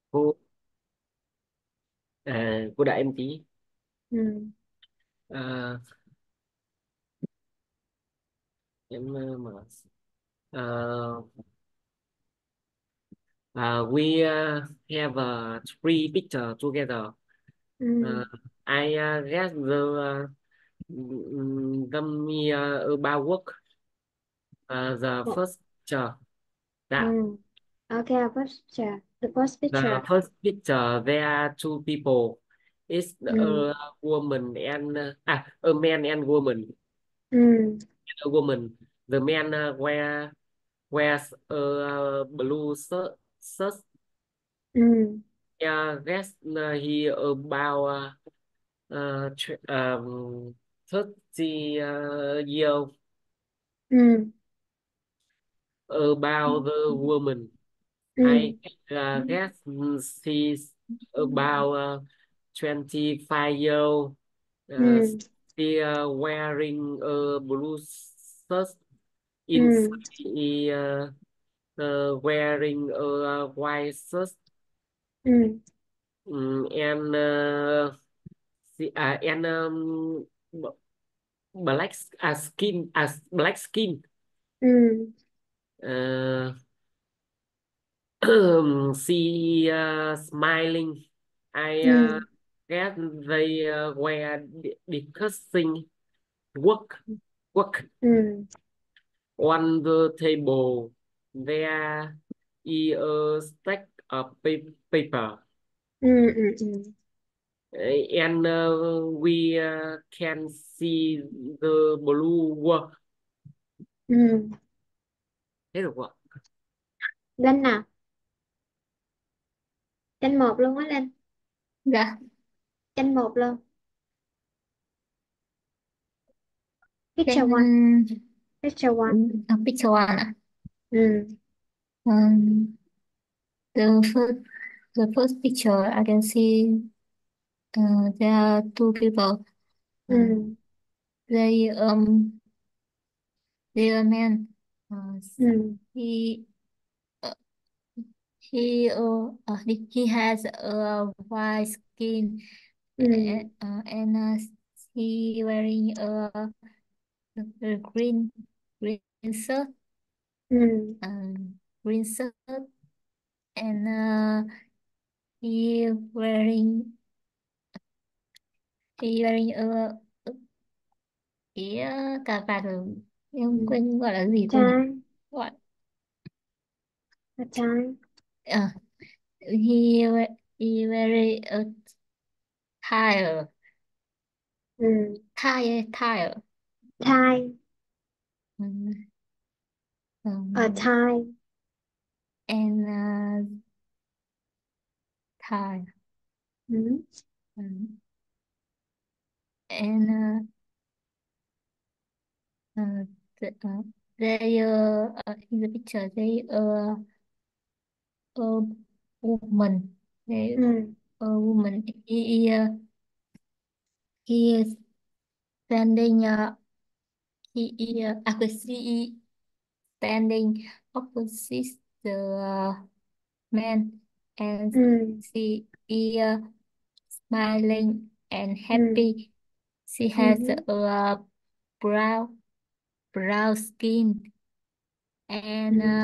cô cô đợi em tí. Ừ. À, em mở. Ờ, we have three picture together. Ừ. Uh, I guess them me about work. The Ồ, first picture. ừ. Dạ. Okay, first picture. The first picture. The first picture there are two people. It's Ừ. a woman and a man and woman. Ừ. A woman. The man wears a blue shirt. Ừ. Yeah, guess he about 30 year. Ừ. About the woman, I Ừ. guess she's about 25 year old. Uh, Ừ. she wearing a blue shirt. Ừ. Inside wearing a white shirt. Ừ. And and b- black skin as black skin. Ừ. Uh, she smiling. I Ừ. guess they were discussing work Ừ. on the table. There is a stack of paper. Ừ. Ừ. Ừ. And we can see the blue work. Ừ. Thế được không ạ? Danh nào? Danh một luôn á Linh. Dạ. Danh một luôn. Picture one. Then Picture one. picture one ạ. Ừ. Um, the first the first picture I can see there are two people. Uh, Ừ. they they are man. Uh, Ừ. he uh, he has a white skin, and he wearing a green shirt, Ừ. um, green shirt, and he wearing he wearing cái cà vạt rồi, em Ừ. quên gọi là gì cô nhỉ, Trai. gọi Là trai. uh, he wearing a tire Ừ. tire. Thai. um, Ở um, thai. and tire. Ừ. um, and uh, the, they in the picture they a woman, they Ừ. a woman, he is standing he standing opposite the man, and Ừ. she is smiling and Ừ. happy. She has Ừ. a brown skin and Ừ.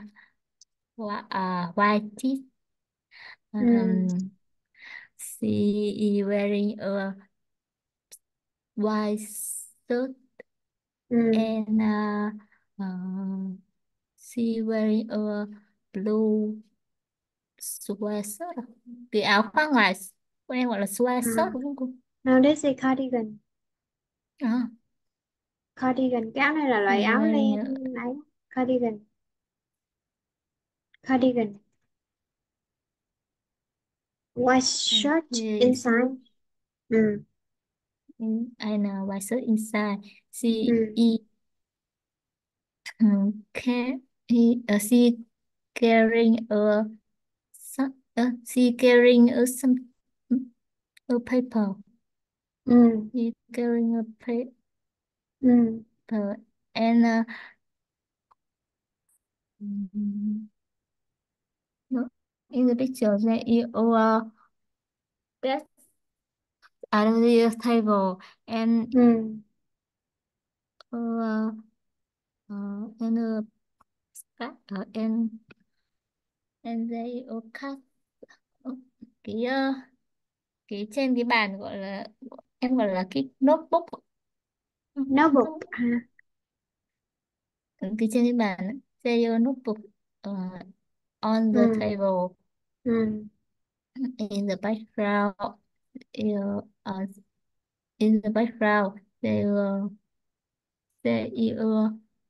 white teeth. Ừ. Um, she is wearing a white shirt Ừ. and uh, she wearing a blue sweatshirt, cái áo khoác ngoài, bọn em gọi là À. sweatshirt đúng không cô? Now this is cardigan. À, Cardigan. Cái áo này là loại she áo len wearing ấy. Cardigan. Cardigan. White shirt she inside. Ừ. and a white shirt inside. She Ừ. is can she carrying she carrying some a paper. Ừ. She carrying a Ừ. paper and mm, no, In the picture, there is a bed at the table and Ừ. uh, and a cat and they a cat. Cái cái trên cái bàn gọi là em gọi là cái notebook. Notebook Notebook. ha. Cái trên cái bàn ấy. There a notebook on the Ừ. table Ừ. in the background. Uh, in the background there is a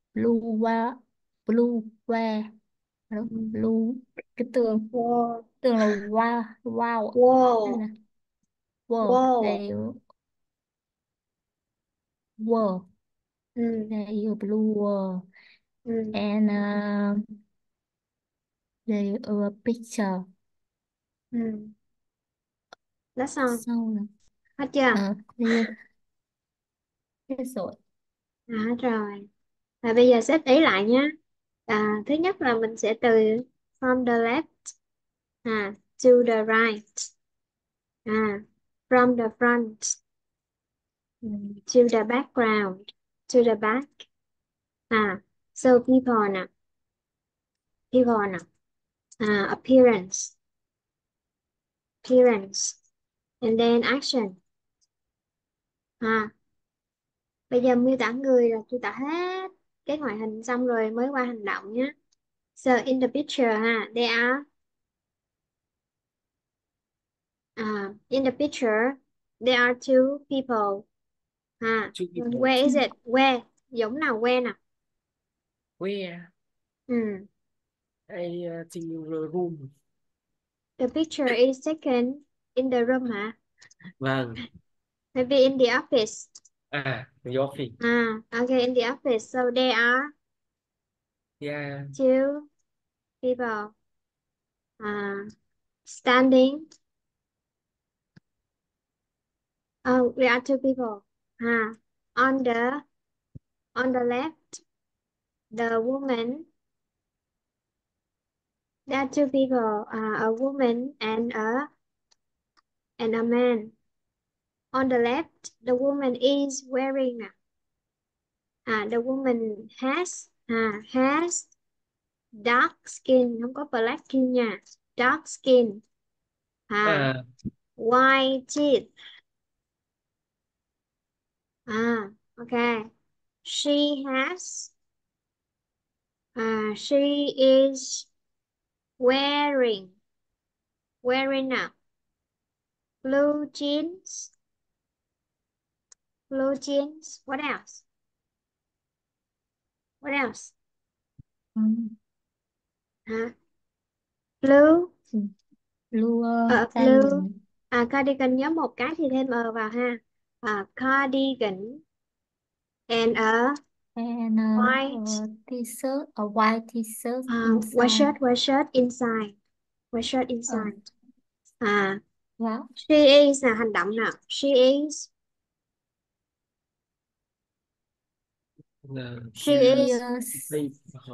blue wall. Hello? Ừ. Blue cái tường Wall. tường là wow wow hay Wall. là wall Wall. there wall Ừ. there is a blue wall Ừ. and there is a picture. Ừ. Nói xong Sau là hết chưa? there hết rồi. Hết rồi. Và bây giờ xếp ý lại nhé. Thứ nhất là mình sẽ từ from the left to the right. From the front to the background to the back. So people nè, appearance, and then action. Bây giờ miêu tả người là miêu tả hết cái ngoại hình xong rồi mới qua hành động nhé. So in the picture in the picture there are two people. Two people. Where is it? Where? Dũng nào where nào? Where? Ừ. I think the room. The picture is taken in the room hả? Vâng. Maybe in the office. The office. Okay, in the office. So there are Yeah. two people standing. Oh, we are two people. On the left, the woman. There are two people, a woman and a man. On the left, the woman is wearing. The woman has dark skin, không có black skin nha. Dark skin. À, White teeth. Okay. She is wearing a blue jeans. Blue jeans. What else? What else? Ừ. Blue. Blue Blue. cardigan Cardigan nhớ một cái thì thêm vào ha. Cardigan and a and white t-shirt, a white t-shirt white inside. shirt. White shirt inside. White shirt Ờ, inside. À, wow. she is là hành động nào. She is. She She is. đây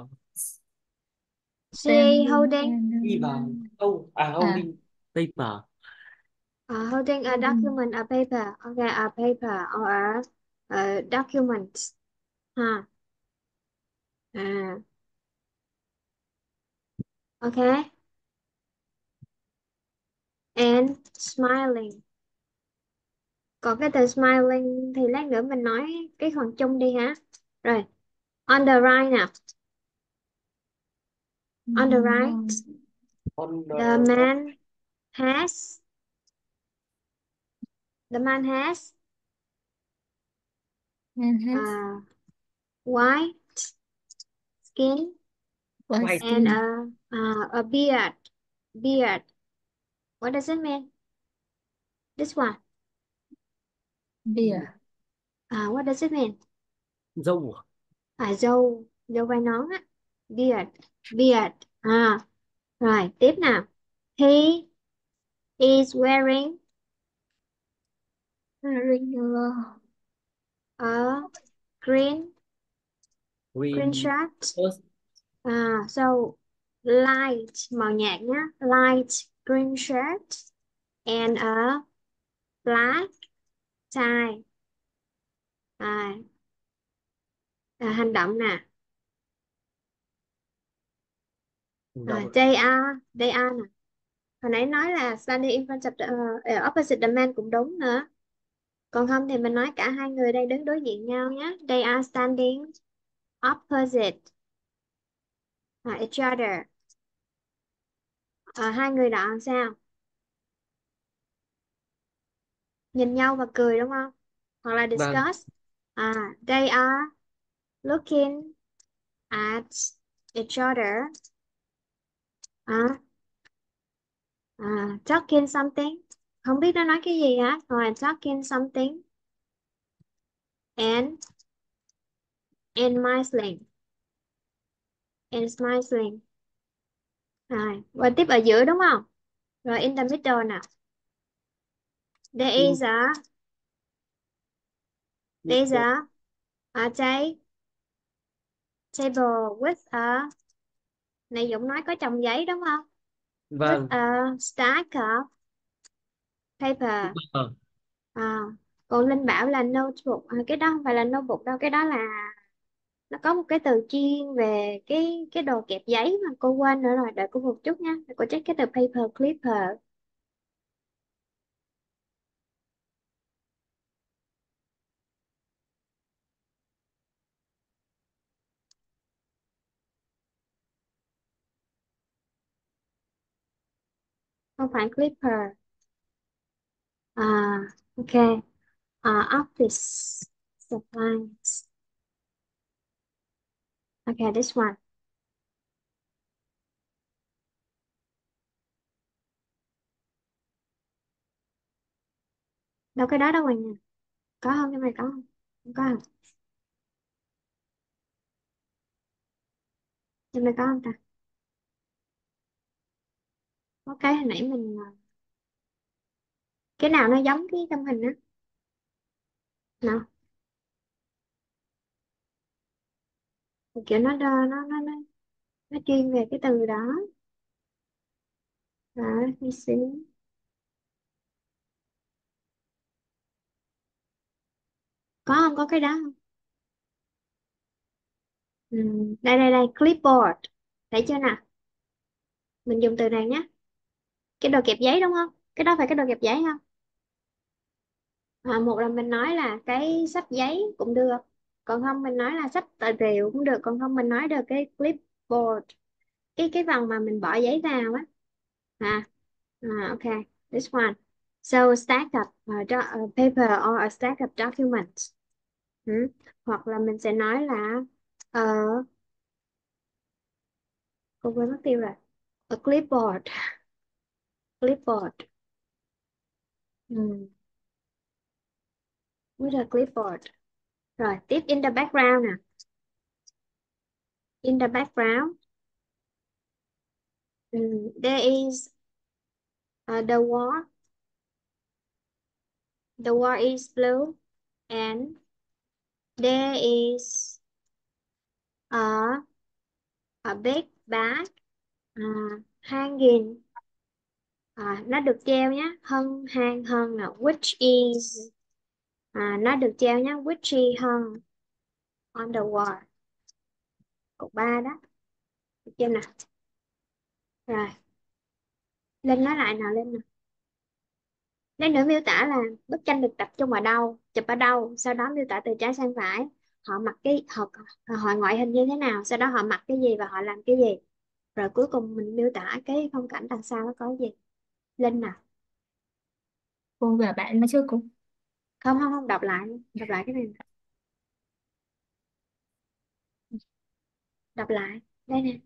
She is standing holding. đi vào holding paper. Holding a holding document, a paper. Okay, a paper or a document. Ha. À, okay. And smiling. Còn cái từ smiling thì lát nữa mình nói cái phần chung đi hả? Rồi. On the right nào. On the right, On the the man has. The man has and has uh, white skin white white and skin a beard. Beard. What does it mean? This one. beer. What does it mean? dâu à? Dâu vai nón á. Beard. Beard. Rồi, tiếp nào. He is wearing Wearing a green Green shirt. first. So light màu nhạt nhá, light green shirt and a black tie. À, hành động nè. Động. They are nè. Hồi nãy nói là standing in front of opposite the man cũng đúng nữa. Còn không thì mình nói cả hai người đang đứng đối diện nhau nhé. They are standing opposite each other. Hai người đó làm sao? Nhìn nhau và cười đúng không? Hoặc là Vâng. discuss. They are looking at each other. À, talking something. Không biết nó nói cái gì hả? Rồi talking something. And smiling. And smiling. Rồi, và tiếp ở giữa đúng không? Rồi in the middle nè. There In is a there's middle. a table with a, này Dũng nói có chồng giấy đúng không? With Vâng. a stack of paper. Ờ. À, còn Linh bảo là notebook. Cái đó không phải là notebook đâu, cái đó là nó có một cái từ chuyên về cái đồ kẹp giấy mà cô quên nữa rồi, đợi cô một chút nha, để cô check cái từ paper clipper. Không phải clipper. À, ok. Office supplies. Okay, this one. Đâu cái đó đâu rồi nha. Có không? Cái này có không? Không có không? Cái này có không ta? Có cái hồi nãy mình cái nào nó giống cái trong hình á? Nào, kiểu nó chuyên về cái từ đó. Đó, đi xíu. Có không? Có cái đó không? Ừ. Đây, clipboard. Thấy chưa nào? Mình dùng từ này nhé. Cái đồ kẹp giấy đúng không? Cái đó phải cái đồ kẹp giấy không? Một là mình nói là cái xách giấy cũng được. Còn không mình nói là xách tài liệu cũng được. Còn không mình nói được cái clipboard. Cái phần mà mình bỏ giấy vào á. À, ok. This one. So stack of paper or a stack of documents. Ừ. Hoặc là mình sẽ nói là ờ, cô quên mất tiêu rồi. A clipboard. Clipboard. Ừ. With a clipboard. Rồi, tiếp in the background nè. In the background. There is the wall. The wall is blue and there is a big bag hanging. Nó được treo nhé. Hung là which is nó được treo nhé. Which is hung on the wall. Cột 3 đó. Được chưa nào? Rồi, Linh nói lại nào Linh nào. Lát nữa miêu tả là bức tranh được tập trung ở đâu, chụp ở đâu, sau đó miêu tả từ trái sang phải. Họ mặc cái họ ngoại hình như thế nào, sau đó họ mặc cái gì và họ làm cái gì. Rồi cuối cùng mình miêu tả cái phong cảnh đằng sau nó có gì. Linh nào. Cô và bạn nói trước cô. Không, đọc lại cái này nè. Đọc lại đây nè.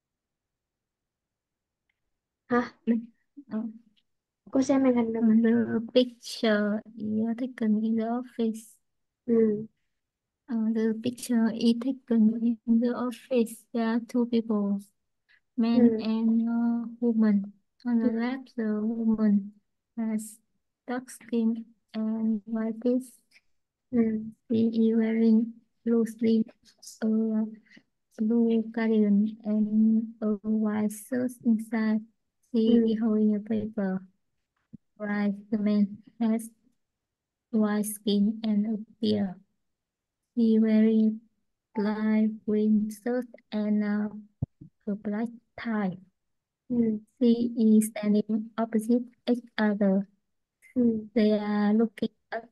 Hả? Uh, Cô xem màn hình được mà. the picture is taken in the office. Ừ. The picture is taken in the office. There are two people, man Ừ. and woman. On Ừ. the left, the woman has dark skin and white teeth. Ừ. She is wearing blue sleeve, a blue cardigan and a white shirt inside. She Ừ. holding a paper. Right, the man has white skin and a beard. He wearing light green shirt and a black tie. Ừ. She is standing opposite each other. Ừ. They are looking at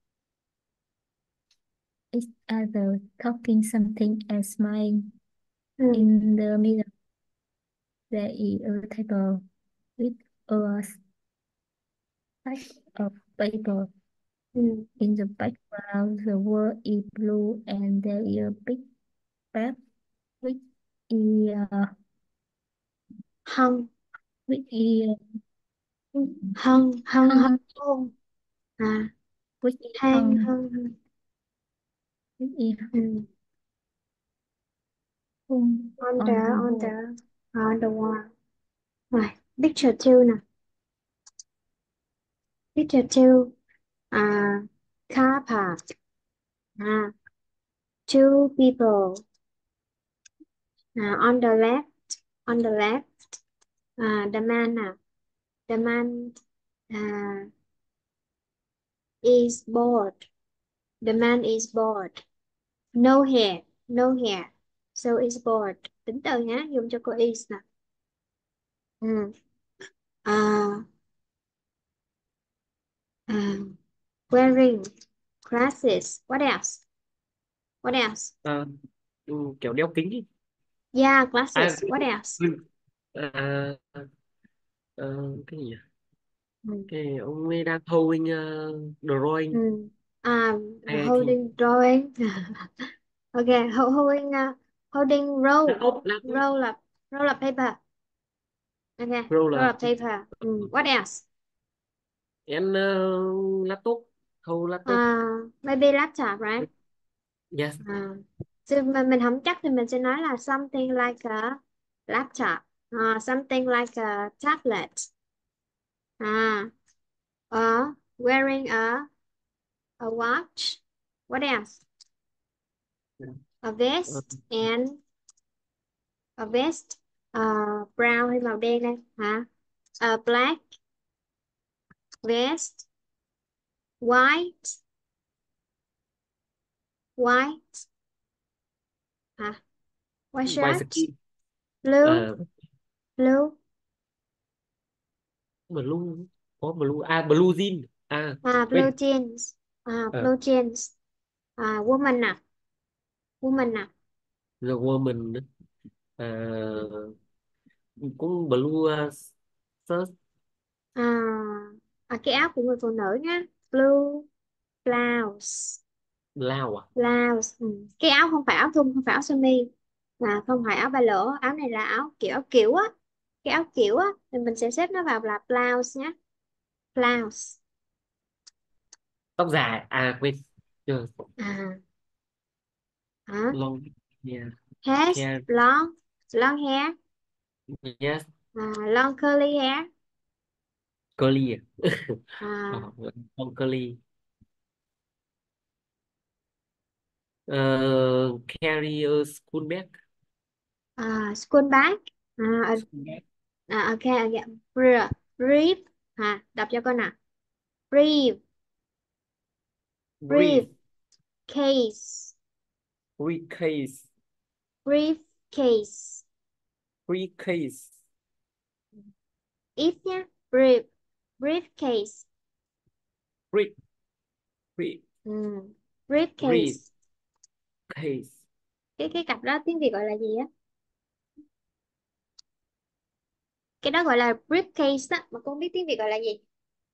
each other, talking something and smiling. Ừ. In the middle, there is a table with a stack of paper. Ừ. In the background, the world is blue and there is a big map which is Hân. which is Hân. Hân. Hân. hung Hôn. À. which is Hân. hung Hân. Hân. which is Ừ. hung On the, on the on wall. the, on the wall. Rồi, picture 2 nè. Picture 2. Car park. À, two people. On the left. On the left. The man nè. The man is bored. The man is bored. No hair. No hair. So is bored. Tính từ nhé, dùng cho cô is nè. Ừ. À, à, wearing glasses. What else? What else? Ờ, kiểu đeo kính ý. Yeah, À, glasses. What else? à, cái gì nhỉ? Ừ. Cái ông ấy đang holding drawing Ừ. À, hay thì holding drawing. Okay, holding holding laptop laptop roll up roll up paper. Okay, roll roller up paper. What else? and laptop hold laptop. Maybe laptop, right? Yes. So mình không chắc thì mình sẽ nói là something like a laptop, something like a tablet. Or wearing a watch. What else? A Ờ, vest and a vest brown hay màu đen đây hả? A black vest, white, white hả? White shirt, bicycle. blue, Ờ, blue, blue có blue blue jean blue quên. jeans, Ờ, blue jeans, woman nè, woman nè, the woman ờ, cũng blue shirt. à, cái áo của người phụ nữ nhá, blue blouse, Lao blouse, cái áo không phải áo thun, không phải áo sơ mi, không phải áo ba lỗ, áo này là áo kiểu á, cái áo kiểu á, thì mình sẽ xếp nó vào là blouse nhé, blouse, tóc dài quên chưa. à, hả? Long hair. Has Hair. long hair, Yes. long curly hair, Curly à, long curly. Carry a school bag. school bag, à, School bag. ok, ok, brief, đọc cho con nào, brief, brief, Brief. case, Briefcase. brief case, Briefcase. ít nhá, brief, brief case, Brief. Brief. brief case, Briefcase. cái cặp đó tiếng Việt gọi là gì á? Cái đó gọi là briefcase á, mà con biết tiếng Việt gọi là gì?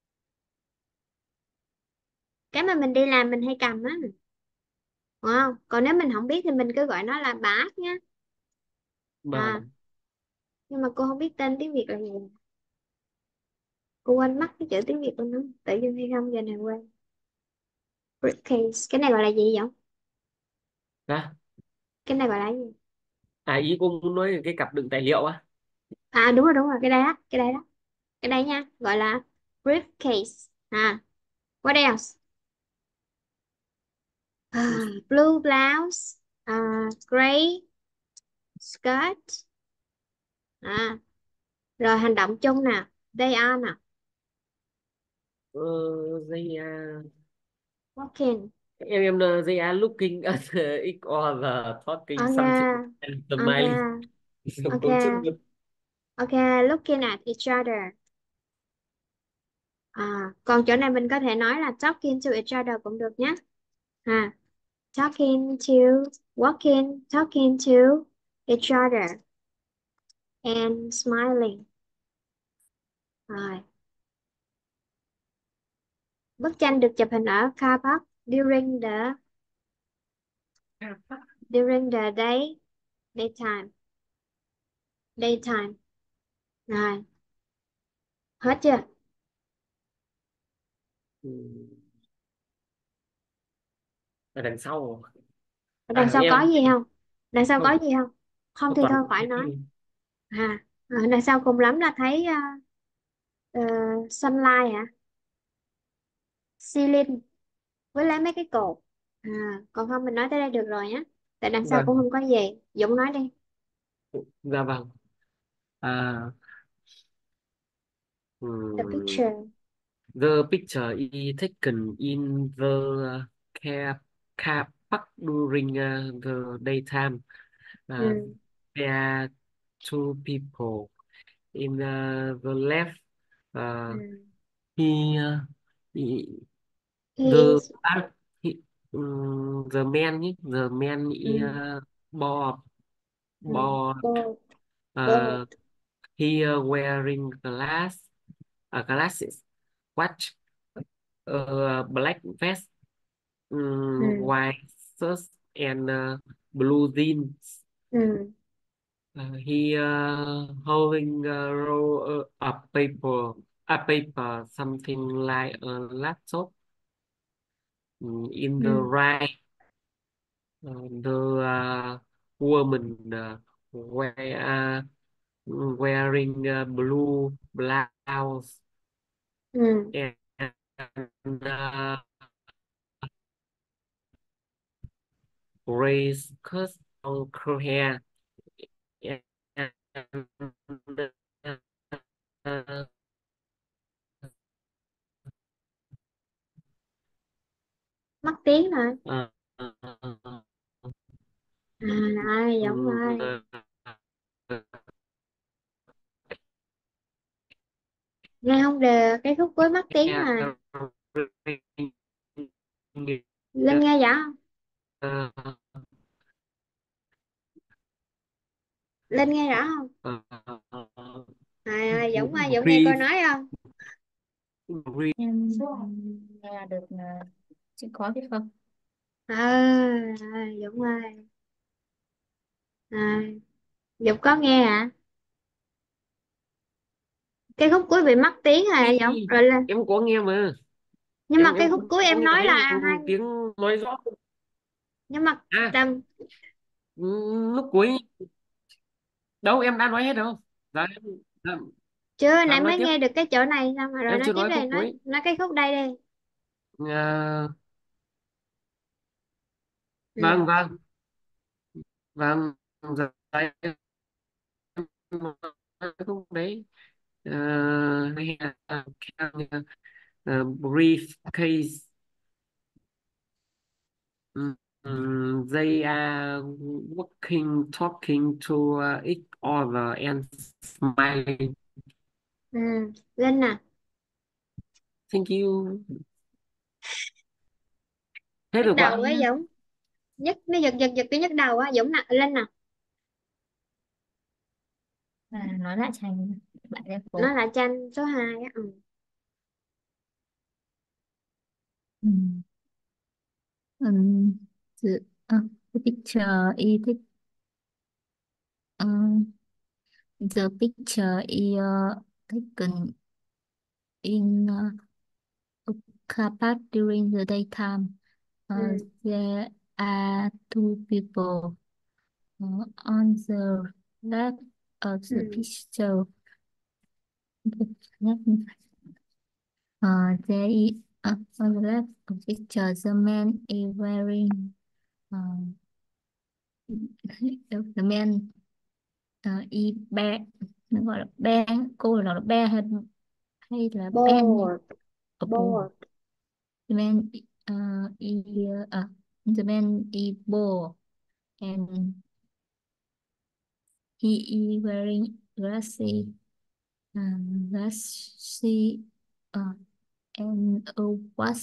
Cái mà mình đi làm mình hay cầm á, đúng không? Còn nếu mình không biết thì mình cứ gọi nó là bag nhá. À, Vâng. nhưng mà cô không biết tên tiếng Việt là gì. Cô quên mất cái chữ tiếng Việt của nó. Tự nhiên hay không giờ này quên. Briefcase. Cái này gọi là gì vậy? Đó. Cái này gọi là gì? Ý cô muốn nói cái cặp đựng tài liệu á. Đúng rồi, cái đây á, cái đây đó. Cái đây nha, gọi là briefcase. What else? Blue blouse, gray skirt. Rồi hành động chung nè, they are nè, They are, walking. they are looking at each other, talking something Okay, and smiling. okay, Cấu trúc okay, được. okay, looking at each other. Còn chỗ này mình có thể nói là talking to each other cũng được nhé. Talking to, walking, talking to each other and smiling. Rồi. Bức tranh được chụp hình ở car park during the daytime. Daytime. Rồi. Hết chưa? Ừ. Ở đằng sau. Ở đằng sau có Em gì không? Đằng sau có không, gì không? Không có thì toàn thôi khỏi nói. Đằng sau cùng lắm là thấy sunlight hả? Ceiling với lấy mấy cái cột. Còn không mình nói tới đây được rồi nhé. Tại đằng sau cũng vâng. không có gì. Dũng nói đi. Dạ vâng. À, The hmm, picture. the picture is taken in the car park during the daytime. Uh, Ừ. there are two people in the left. Uh, Ừ. he, he He the is. he, the man nhé, the man is Ừ. bald. Ừ. Bald. Bold. Bold. Uh, he wearing glasses, watch, black vest, Ừ. white shirt and blue jeans. Ừ. He holding a roll of paper, something like a laptop. In the Ừ. right, the woman wearing a blue blouse Ừ. and gray skirt on her hair. And, uh, Mất tiếng rồi. uh, uh, Rồi Dũng ơi. Nghe không được. Cái khúc cuối mất tiếng rồi. Linh nghe rõ không? Linh nghe rõ không? Dũng ơi, Dũng nghe cô brief, nói không? brief. Em nghe được chữ có biết không? Dũng ơi. Dũng có nghe hả? Cái khúc cuối bị mất tiếng rồi Dũng. Rồi lên. Em có nghe mà. Nhưng mà em cái em khúc cuối có em nghe nói thấy là hai. tiếng nói rõ. Nhưng mà À, đầm, lúc cuối đâu em đã nói hết đâu. Dạ, dạ, chưa dạ, nãy nói mới tiếp. nghe được cái chỗ này xong rồi Em nói chưa tiếp nói đây, khúc nói cuối. nói cái khúc đây đi. Ừ. Vâng, vâng, vâng. Dạ, em nói khúc đấy. Hay là briefcase. They are walking, talking to each other and smiling. Ừ. Linh nè. Thank you. Hết Nhức rồi đầu quả. với Dũng. Nó giật giật giật cái nhức đầu á Dũng nè. Linh nè. Nói lại cho anh bạn em Nó cô. là tranh số 2 á. Ừ. Ừ. Um, the, the picture is um, the picture is taken in a car park during the daytime. Ừ. There are two people on the left of the Ừ. picture. There is on the left of the picture, the man is wearing the man y ben, nó gọi là ben, cô gọi là ben hay là ben nhỉ? Bored. Ở bồ. Bored. The man, e, the man is bored and he is wearing glassy, uh, and a watch.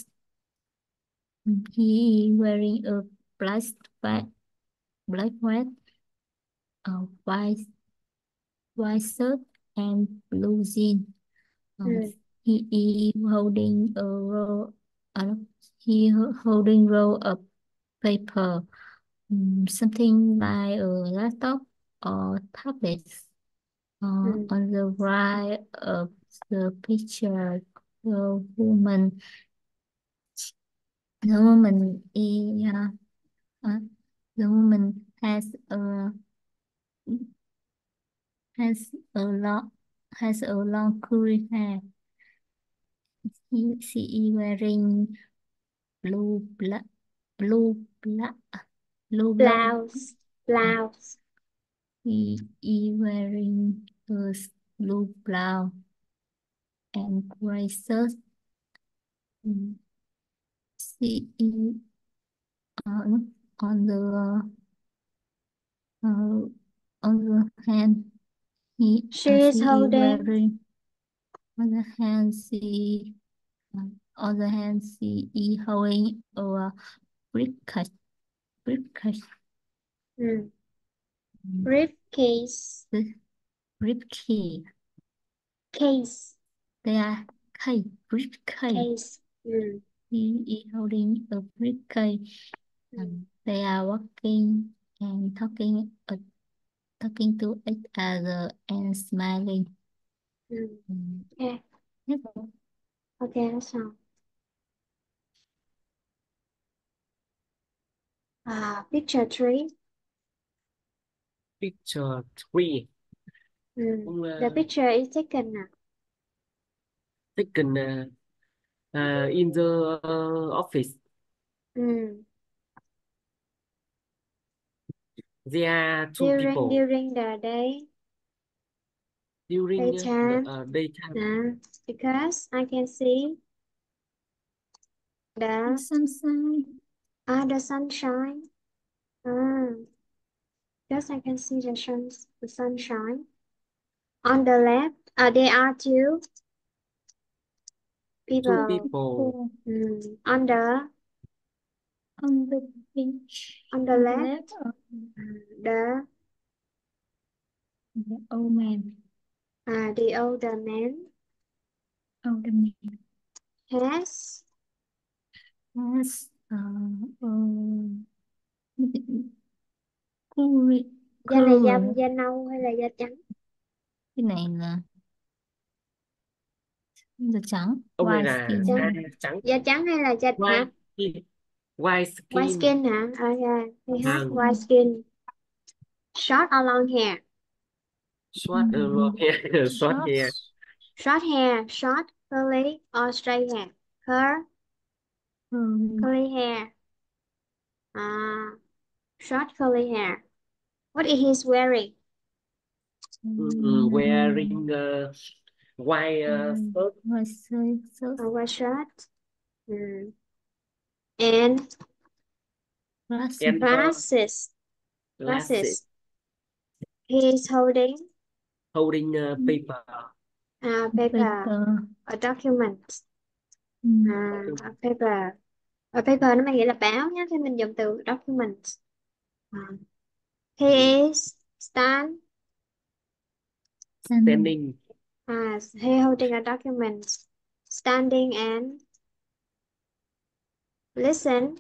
He is wearing a black black white, white shirt and blue jeans. Um, Ừ. he is holding a roll. Holding roll of paper, something like a laptop or tablet. Ừ. On the right of the picture, the woman, the woman is, uh, the woman has a long has a long curly hair. She is wearing blue black blue black blue black. Blouse. Uh, Blouse. he is wearing a blue blouse and gray shirt. Mm, She is on uh, on the hand She is she is holding. wearing on the hand she on the hand she is holding a briefcase briefcase Ừ. mm, Briefcase. the briefcase. Case. They are case briefcase. Case. Ừ. He is holding a briefcase. Ừ. They are walking and talking to each other and smiling. Ừ. Mm. Ok. Yep. Ok, nó xong. Picture 3. Picture 3 Ừ. cũng The picture is taken nào. taken in the office. Ừ. There are two During people during the day. during the Daytime. daytime. Because I can see The the sunshine. the sunshine. Ah, because I can see the sunshine. On the left, there are two Two people. people On the On the beach, on the on the left, left of the the old man, the older man older man has has curly, da này da curly. da nâu hay là da trắng? Cái này là da trắng, ông này white là skin. Da, trắng. da trắng hay là da hả? White skin. White White skin. skin hả? Okay, he has Vàng. white skin. Short or long hair? Short long hair. Short hair. Shorts, Short hair, short, curly, or straight hair? curly. Curly hair. Ah, short curly hair. What is he wearing? Wearing white shirt White shirt, A white shirt. Mm. And and glasses, glasses. glasses. Glasses. He is holding Holding paper. a paper, paper. a document. A Document. paper. A paper nó mang nghĩa là báo nhé, thì mình dùng từ document. À. He is And Standing. he holding a document, standing and listen,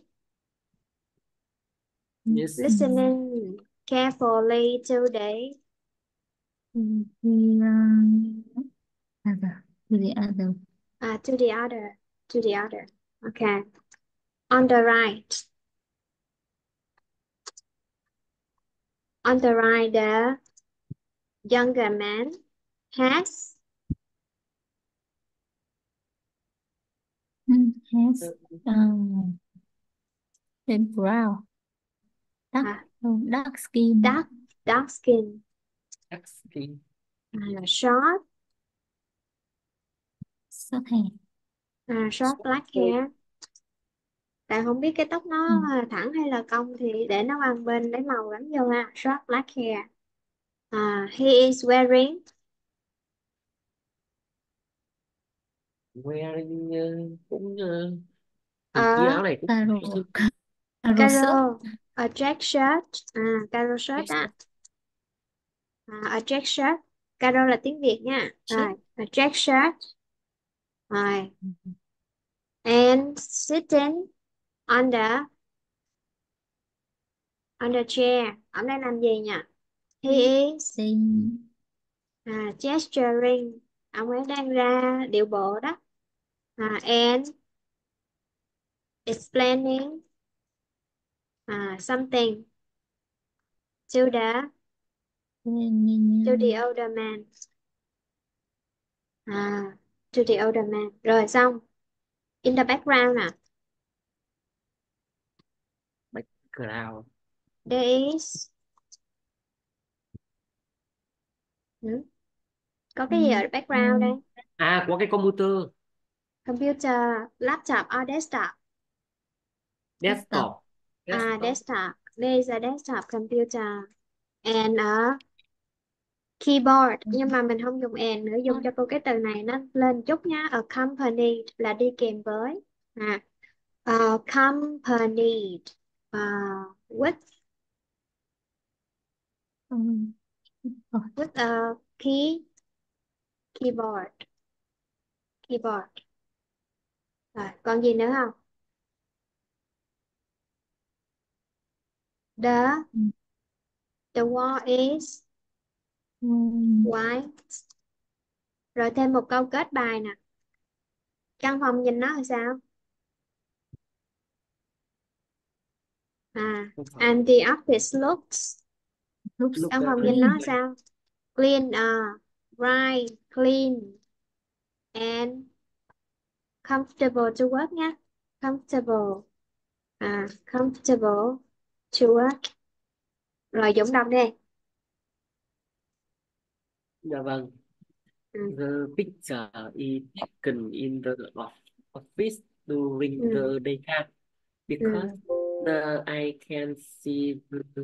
Yes. listening carefully to other, to the other. to the other, to the other. Okay. On the right, the younger man has Has brown, dark, uh, dark skin. dark skin. Asking. Short. Short hair. Short black hair. Tại không biết cái tóc Ừ. nó thẳng hay là cong thì để nó qua một bên lấy màu gắn vô ha. Short black hair. He is wearing. Wearing cũng hình như A áo này cũng Caro. chứ. Caro shirt. caro. A check shirt. Caro shirt Yes, á. A check shirt. Caro là tiếng Việt nha. Check. Rồi. A check shirt. Rồi. And sitting on the chair. Ông đang làm gì nhỉ? He is Sing. gesturing. Ông ấy đang ra điệu bộ đó. And explaining something to the older man. To the older man. Rồi xong. In the background nè. background. There is. Ừ. Có cái gì ở background đây? Có cái computer. Computer, laptop or desktop? Desktop. Desktop. Desktop. Desktop. There is a desktop computer. And a keyboard. Nhưng mà mình không dùng and nữa. Dùng cho cô cái từ này nó lên chút nhá. Accompanied là đi kèm với. Accompanied with Um, a keyboard. Keyboard. Rồi, còn gì nữa không? The the wall is white. Rồi thêm một câu kết bài nè. Căn phòng nhìn nó là sao? Không phải. And the office looks. looks Look Căn phòng nhìn nó clean. là sao? Clean, bright, clean, and comfortable to work nha. Comfortable. Comfortable to work. Rồi Dũng đọc đi. Dạ vâng. Ừ. The picture is taken in the office during Ừ. the daytime because Ừ. I can see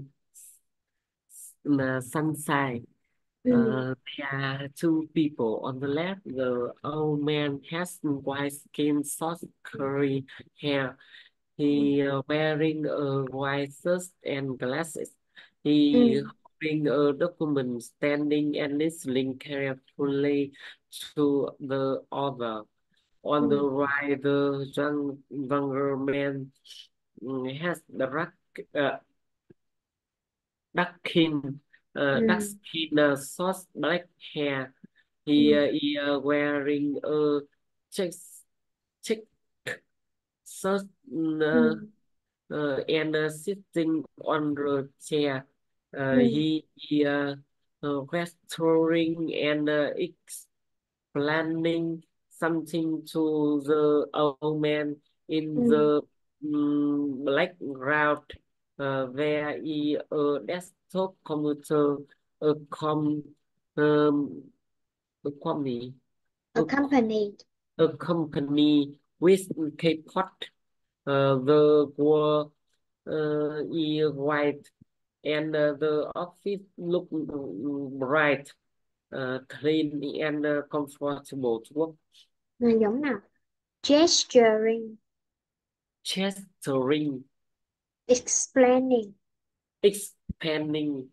the sunshine. Ừ. There are two people on the left. The old man has white skin, short curly hair. He wearing a white shirt and glasses. He Ừ. holding a document, standing and listening carefully to the other. On the Ừ. right, the younger man has the uh, dark skin, Ừ. short black hair. He, Ừ. wearing a check check shirt Ừ. and sitting on the chair. Ừ. He gesturing and explaining something to the old man in Ừ. the background. There is a desktop computer, a um, a company, a, Accompanied. a company with keyboard. The wall is white and the office look bright, clean and comfortable to work. Giống nào? Gesturing. Gesturing, Explaining. expanding,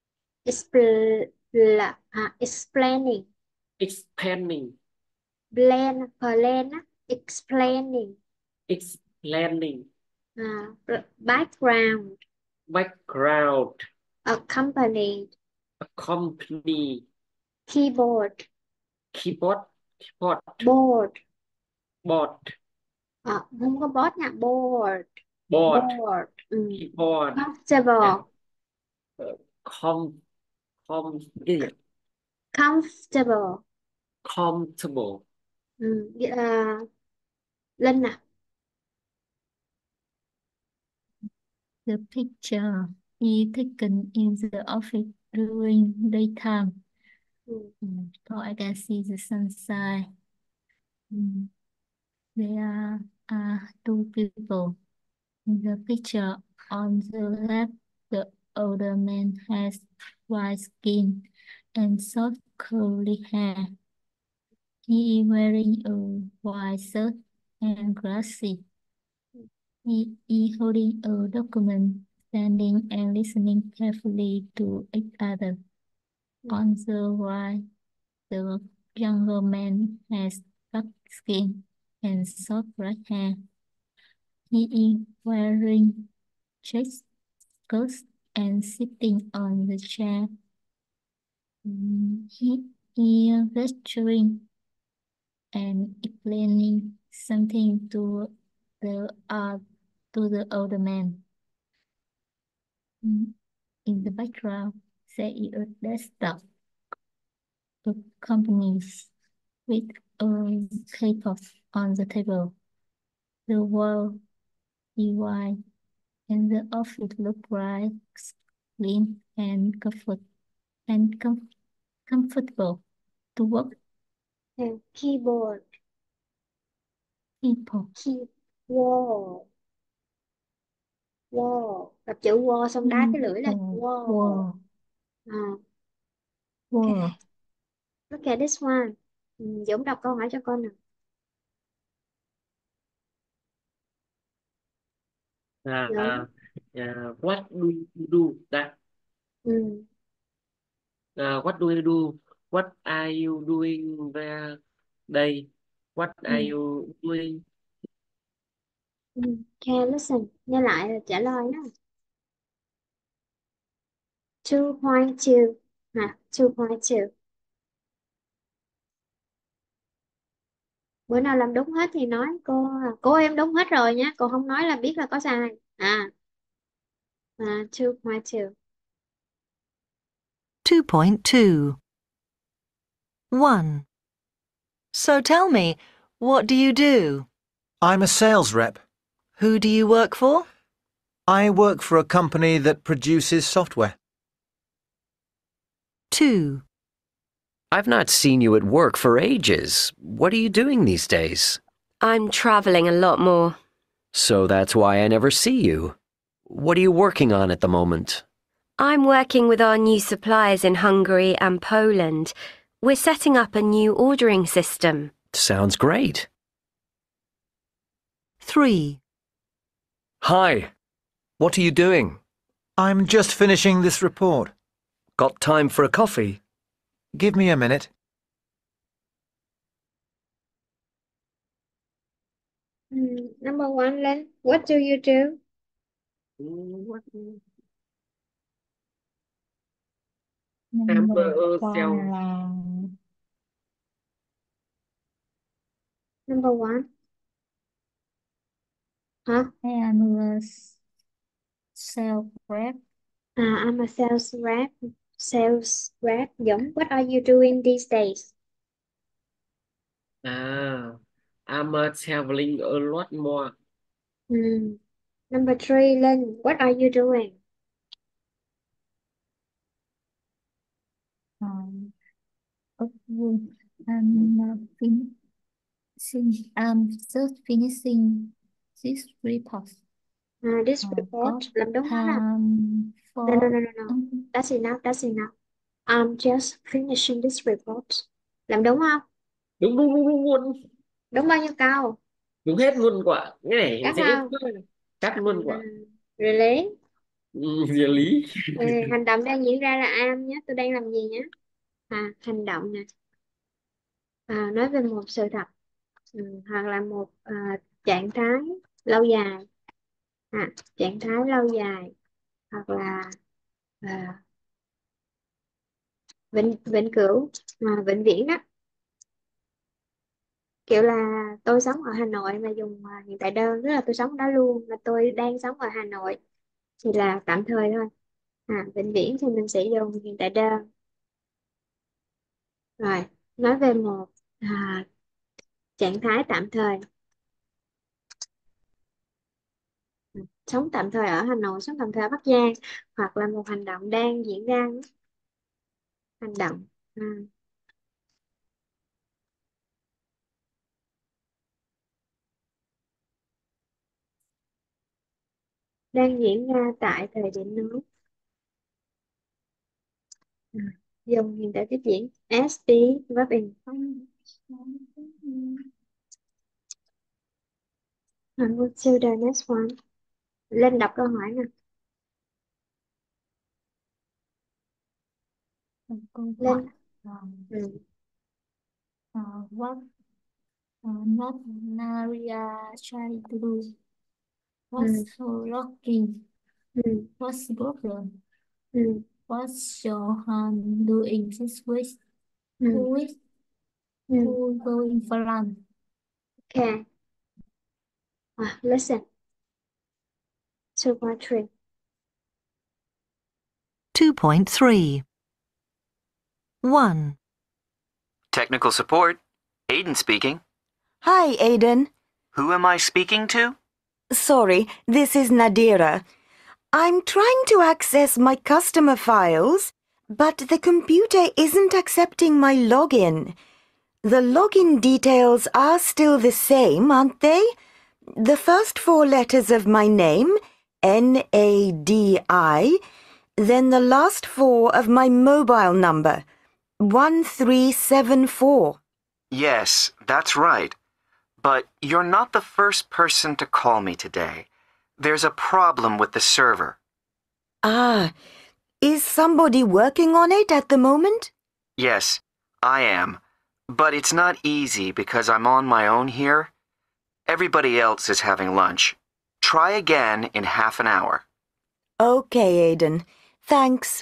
Explaining. expanding, Plan á. Explaining. explaining, Background. background, Accompanied. company, Keyboard. keyboard, keyboard, Board. board, Không có board nha. Board. board, Board. keyboard, yeah. Comfortable. uh, com, cái gì? Comfortable. Comfortable. Nghĩa là Linh nè. The picture is taken in the office during daytime. Ừ. So I can see the sunshine. Mm, There are two people in the picture. On the left, the older man has white skin and soft curly hair. He is wearing a white shirt and glasses. He is holding a document, standing and listening carefully to each other. On the right, the younger man has dark skin and soft black hair. He is wearing checks skirts and sitting on the chair. He is gesturing and explaining something uh, to the older man. In the background, there is a desktop companies with a paper on the table. The wall is white and the office look bright, clean and comfortable to work. Theo keyboard, People. key, wall, wall. Gặp chữ wall xong đá cái lưỡi lên. Wall. Wall. À, Wall. okay. Look at this one. Dũng đọc câu hỏi cho con nào. Dũng. What do you do? That. Ừ. What do you do? What are you doing there? Đây. What are Ừ. you doing? Ừ. Okay, listen. Nghe lại rồi trả lời nhé. 2.2. 2.2. Bữa nào làm đúng hết thì nói cô em đúng hết rồi nhé. Cô không nói là biết là có sai. 2.2. 2.2. 1. So tell me, what do you do? I'm a sales rep. Who do you work for? I work for a company that produces software. 2. I've not seen you at work for ages. What are you doing these days? I'm traveling a lot more. So that's why I never see you. What are you working on at the moment? I'm working with our new suppliers in Hungary and Poland. We're setting up a new ordering system. Sounds great. 3. Hi. What are you doing? I'm just finishing this report. Got time for a coffee? Give me a minute. Number 1 lên. What do you do? What Number Amber one là Number 1. Hả? I'm a sales rep. I'm a sales rep. Sales rep. Dũng, what are you doing these days? I'm traveling a lot more. Number 3 lên. What are you doing? I'm just finishing this report. This Got report. Làm đúng hết à? time No, no, for no, no, no. That's enough. That's enough. I'm just finishing this report. Làm đúng không? Đúng đúng đúng đúng luôn. Đúng bao nhiêu câu? Đúng hết luôn quả. Cái này Cắt dễ không? cắt luôn quả. Really? Địa lý. Hành động đang diễn ra là am nhé. Tôi đang làm gì nhé? Hành động nè. Nói về một sự thật. Hoặc là một trạng thái lâu dài. Trạng thái lâu dài. Hoặc là vĩnh cửu, vĩnh viễn đó. Kiểu là tôi sống ở Hà Nội mà dùng hiện tại đơn, tức là tôi sống ở đó luôn, mà tôi đang sống ở Hà Nội thì là tạm thời thôi. Vĩnh viễn thì mình sẽ dùng hiện tại đơn. Rồi, nói về một trạng thái tạm thời. Sống tạm thời ở Hà Nội, sống tạm thời ở Bắc Giang, hoặc là một hành động đang diễn ra. hành động. Đang diễn ra tại thời điểm đó. Dùng hiện tại tiếp diễn SB verb in. Move to the next one. Lên đọc câu hỏi nè. Câu Lên. hỏi what not Naria try to do? What's her looking? What's the problem? What's your hand doing this week? Who going for lunch? Okay. Listen. 2.3. 2.3. 1. Technical support. Aiden speaking. Hi, Aiden. Who am I speaking to? Sorry, this is Nadira. I'm trying to access my customer files, but the computer isn't accepting my login. The login details are still the same, aren't they? The first 4 letters of my name, Nadi, then the last 4 of my mobile number, 1374. Yes, that's right. But you're not the first person to call me today. There's a problem with the server. Ah, is somebody working on it at the moment? Yes, I am. But it's not easy because I'm on my own here. Everybody else is having lunch. Try again in half an hour. Okay, Aiden. Thanks.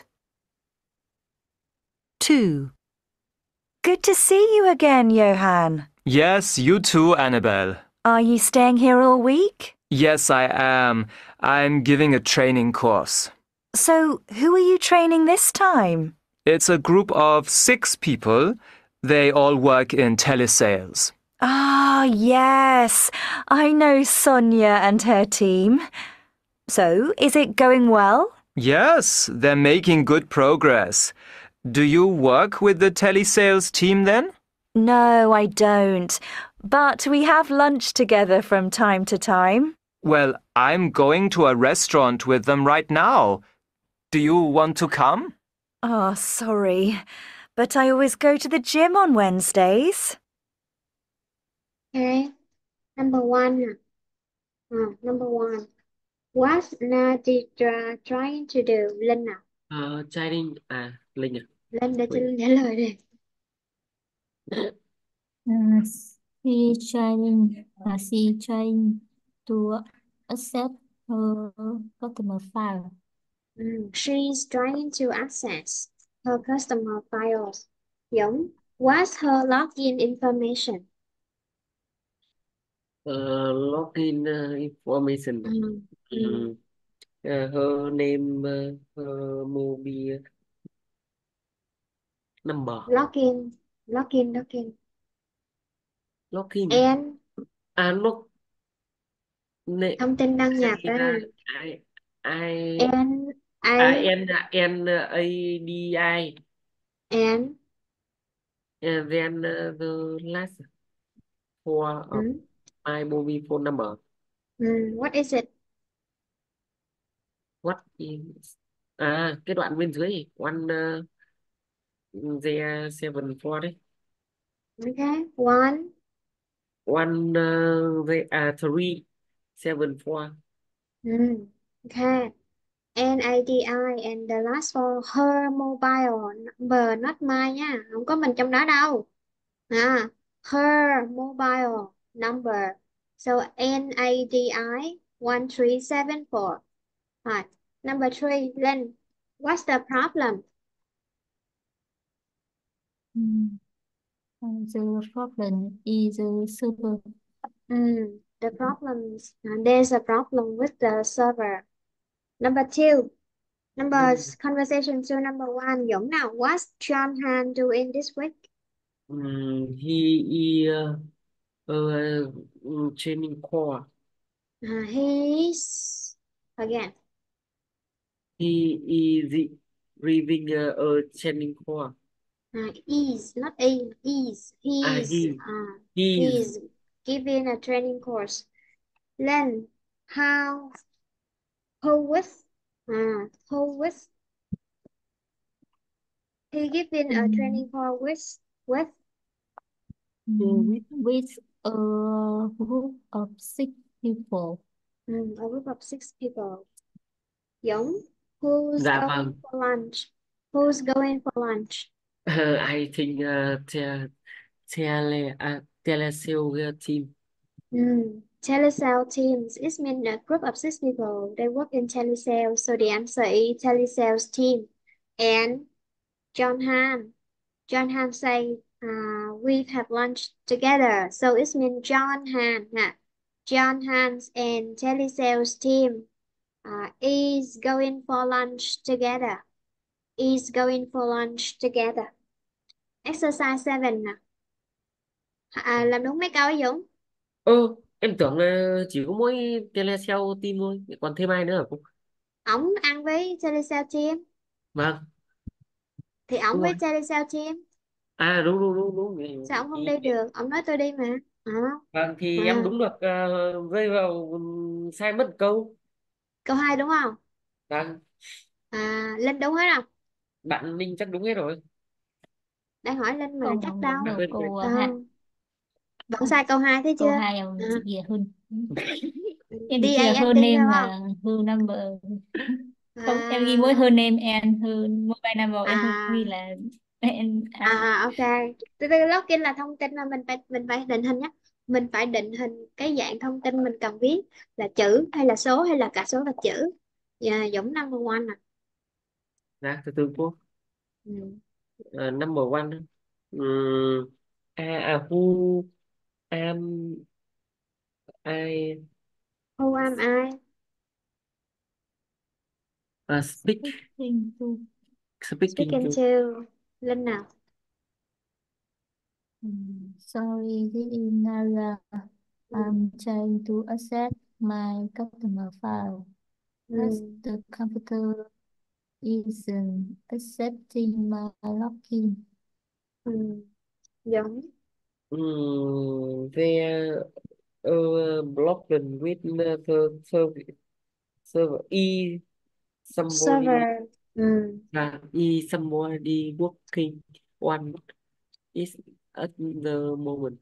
2. Good to see you again, Johan. Yes, you too, Annabelle. Are you staying here all week? Yes, I am. I'm giving a training course. So, who are you training this time? It's a group of 6 people. They all work in telesales. Ah, yes. I know Sonia and her team. So, is it going well? Yes, they're making good progress. Do you work with the telesales team then? No, I don't. But we have lunch together from time to time. Well, I'm going to a restaurant with them right now. Do you want to come? Oh, sorry. But I always go to the gym on Wednesdays. Okay. Number 1. Number 1. What's Nadira trying to do? Linh nào. Linh à? Linh để cho Linh trả lời đi. She trying to accept her customer file. She's trying to access her customer files. Dũng. What's her login information? Login information. Her name, her mobile number. Login. Login. And thông tin đăng nhập đó. NADI. And then the last 4 of my mobile phone number. What is it? What is cái đoạn bên dưới there 74 đấy. Okay. 1 374. Okay. NADI and the last for her mobile number, not mine nha, không có mình trong đó đâu. Her mobile number. So NADI 1374. Right. Number 3, Len. What's the problem? The problem is the server. The problems. There's a problem with the server. Number 2. Conversation to number 1. Dũng nào. What's John Han doing this week? He training core. He's again. He is reading a training core. Is, not a, is. À, He he's is giving a training course. Lên, how, who with, who with. He giving a training course with, with a group of 6 people. a group of 6 people. Dũng, who's dạ going vâng. for lunch? Who's going for lunch? I think telesale team. Telesale teams. It means a group of 6 people. They work in telesales. So the answer is telesales team. And John Han say, we have lunch together. So it means John Han. John Hans and telesales team is going for lunch together. Is going for lunch together. Exercise 7 nè. Làm đúng mấy câu ấy Dũng. Em tưởng chỉ có mỗi telesale team thôi, còn thêm ai nữa hả cô? Ổng ăn với telesale team. Vâng, Thì ổng đúng với rồi. telesale team. À đúng. Sao ổng không đi được? Ổng nói tôi đi mà. Vâng, thì em À, đúng được, rơi vào sai mất một câu. câu 2 đúng không? Vâng, Linh đúng hết không? bạn Ninh chắc đúng hết rồi. Đang hỏi Linh mà Câu chắc nào đâu. đúng Cảm được ơn câu cô. hai. Vẫn sai câu 2 thế Câu chưa? 2 À, chị Dìa hơn. Em thì kia DANT her phải name không? là her number. Không, em ghi mỗi À, her name and her mobile number, em không à, ghi là em ok. Từ login là thông tin mà mình phải định hình nhé. Mình phải định hình cái dạng thông tin mình cần viết là chữ hay là số hay là cả số và chữ. Dạ, Dũng number one nè. Dạ, từ cô. Ừ. Number one. Who am I Who am I? speaking to. speaking Speaking to? to. Linh nào? Sorry, this is Nara. I'm trying to access my customer file. As the computer isn't accepting my login. Dũng. They blocked with the server somebody. Server. Somebody working on is at the moment.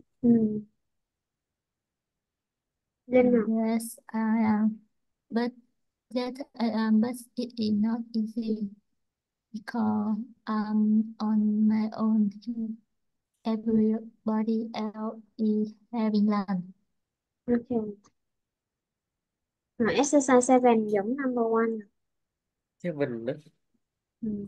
Linh nào? Yes, I am. But it is not easy because I'm on my own. Everybody else is having lunch. Okay. Exercise 7, Dũng number one. Seven đó. Ừ.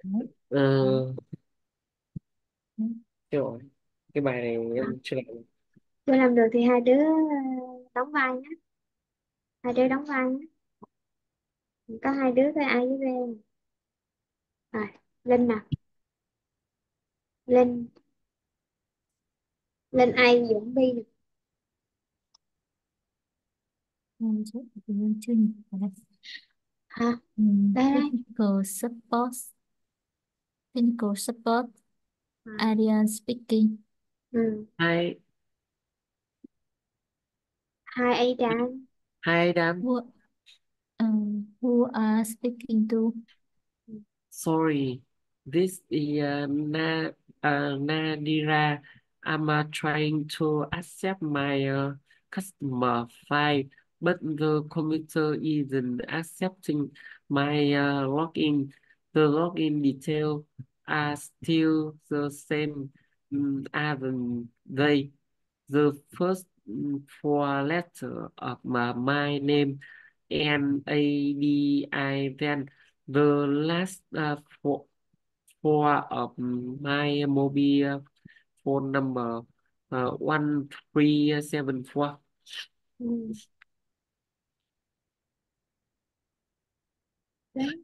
Rồi, cái bài này em chưa làm. Chưa làm được thì hai đứa đóng vai nhé. Hai đứa đóng vai nhé. Có hai đứa thôi, ai với bên. Rồi, Linh nào? Linh. Linh ai Dũng Bi nè. Hả? Đây. Technical support. Technical support. Adrian speaking. Hai Adrian. Who are speaking to? Sorry, this is Nadira. I'm trying to accept my customer file, but the computer isn't accepting my login. The login details are still the same as they. The first four letters of my name NADI, then the last four of my mobile phone number 1374. Đấy.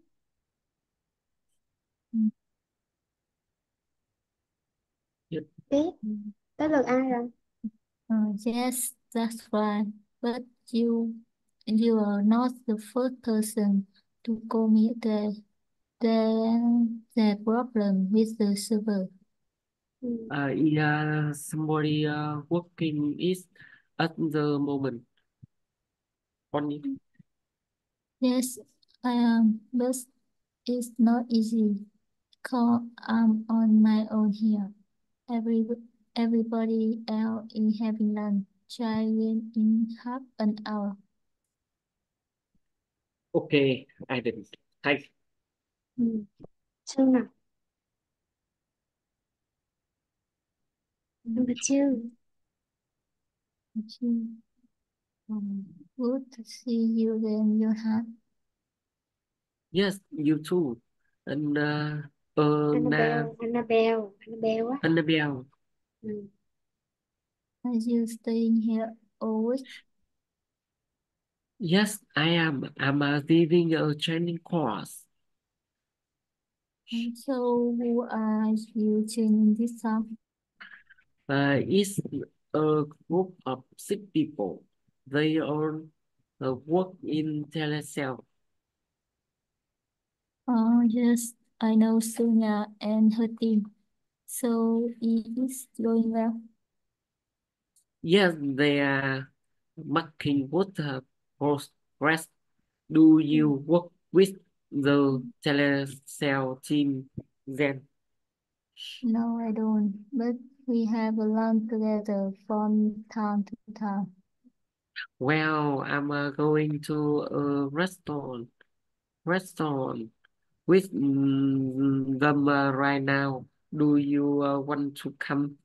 Tiếp. Tới lượt ai rồi? Yes, that's right. But you are not the first person to call me today. the problem with the server? Somebody working is at the moment on it. Yes, I am, but it's not easy. Cause I'm on my own here. Everybody else is having lunch. Try again in half an hour. Okay, I didn't. Thanks. Two nào. Number two. Good to see you again, Johan. Yes, you too. And Annabelle á. Annabelle. Are you staying here always? Yes, I am. I'm giving a training course. So who are you training this time? It's a group of 6 people. They all work in telesales. Oh, yes, I know Sonia and her team. So it is going well. Yes, they are making good progress. Do you work with the telesale team then? No, I don't, but we have a lunch together from time to time. Well, I'm going to a restaurant with them right now. Do you want to come?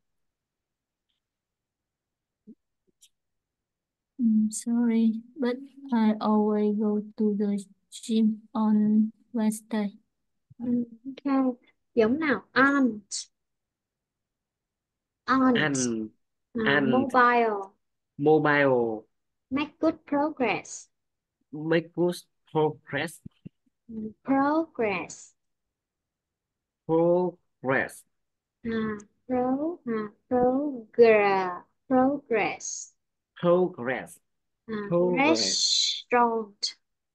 Sorry, but I always go to the gym on Wednesday. Okay. Giống nào? And And mobile. make good progress. progress. Progress. Progress. Progress. Progress. Restaurant.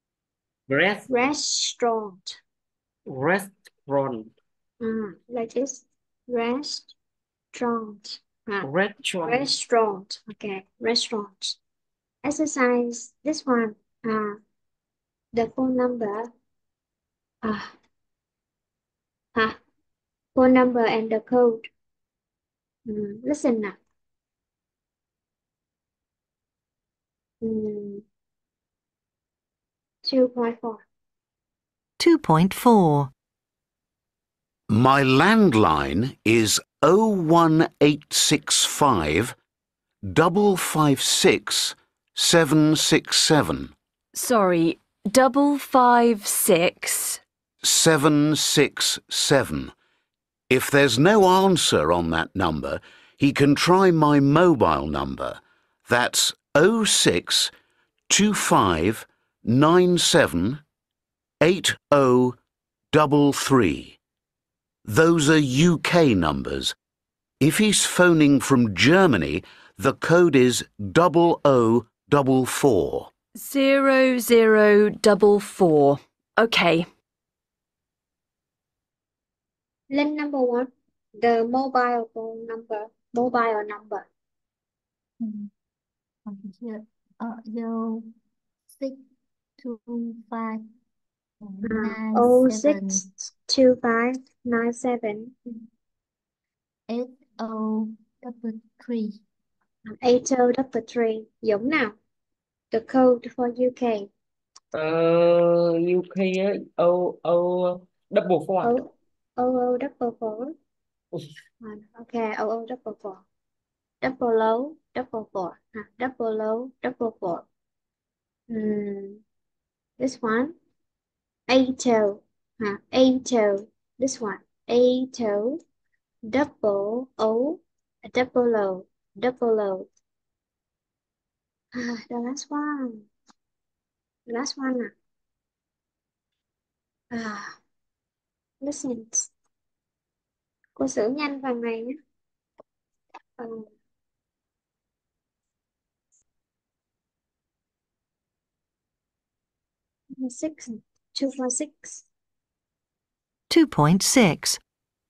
Restaurant. Restaurant. Like this. Restaurant. Restaurant. Restaurant. Okay. Restaurant. Exercise. This one. The phone number. Phone number and the code. Listen now. 2.4. 2.4. My landline is 01865 556 767. Sorry, 556. 767. If there's no answer on that number, he can try my mobile number. That's 06 25 97 8033. Those are UK numbers. If he's phoning from Germany, the code is 0044. 0044. Okay. Link number one. The mobile phone number. Mobile number. Here, 0625 062597 8033. 8033. Giống nào? The code for UK. UK double four. Double four. Okay, double four. Double low, double four. Double low, double four. This one. 80. 80. This one. 80. Double O. Double low. Double low. The last one. The last one. Listen. Cô xử nhanh phần này nhé. 6. 2.6. 2.6.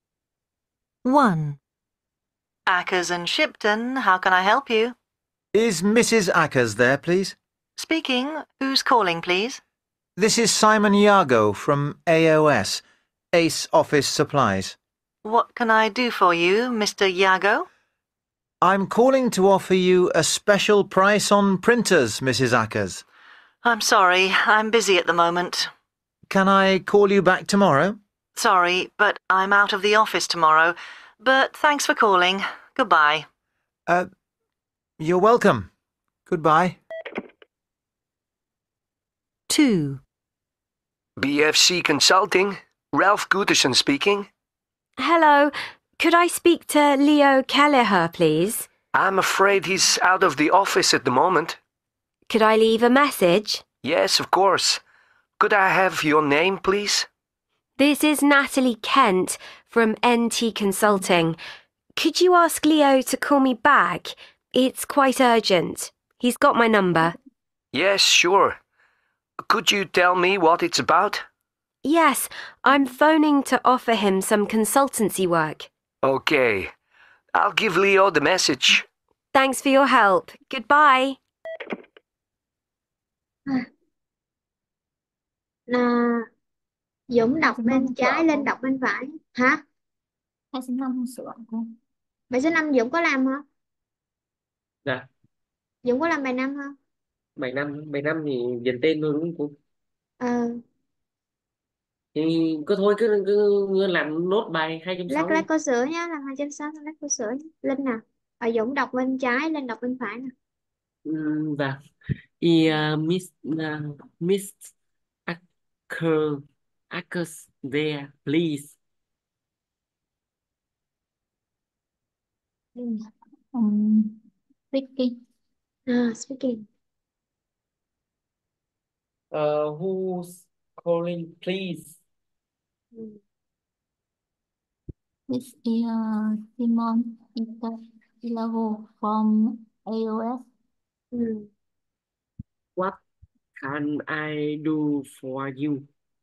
1. Ackers and Shipton, how can I help you? Is Mrs. Ackers there, please? Speaking. Who's calling, please? This is Simon Iago from AOS, Ace Office Supplies. What can I do for you, Mr. Iago? I'm calling to offer you a special price on printers, Mrs. Ackers. I'm sorry, I'm busy at the moment. Can I call you back tomorrow? Sorry, but I'm out of the office tomorrow. But thanks for calling. Goodbye. You're welcome. Goodbye. 2. BFC Consulting, Ralph Gooderson speaking. Hello, could I speak to Leo Kelleher, please? I'm afraid he's out of the office at the moment. Could I leave a message? Yes, of course. Could I have your name, please? This is Natalie Kent from NT Consulting. Could you ask Leo to call me back? It's quite urgent. He's got my number. Yes, sure. Could you tell me what it's about? Yes, I'm phoning to offer him some consultancy work. Okay. I'll give Leo the message. Thanks for your help. Goodbye. Là Dũng đọc bên trái, Linh đọc bên phải. Hả? 2 số 5 sửa không? Bài số 5 Dũng có làm hả? Dạ, Dũng có làm bài 5 không? bài năm thì điền tên thôi đúng không cô? Ờ, Thì cứ thôi cứ làm nốt bài 2.6 lát đi. cô sửa nhá, làm 260, lát cô sửa nhá. Linh nè. Dũng đọc bên trái, Linh đọc bên phải nè. Và Miss Acker Ackers there, please. Speaking. Speaking. Who's calling, please? This is Simon Ilago from AOS. What can I do for you?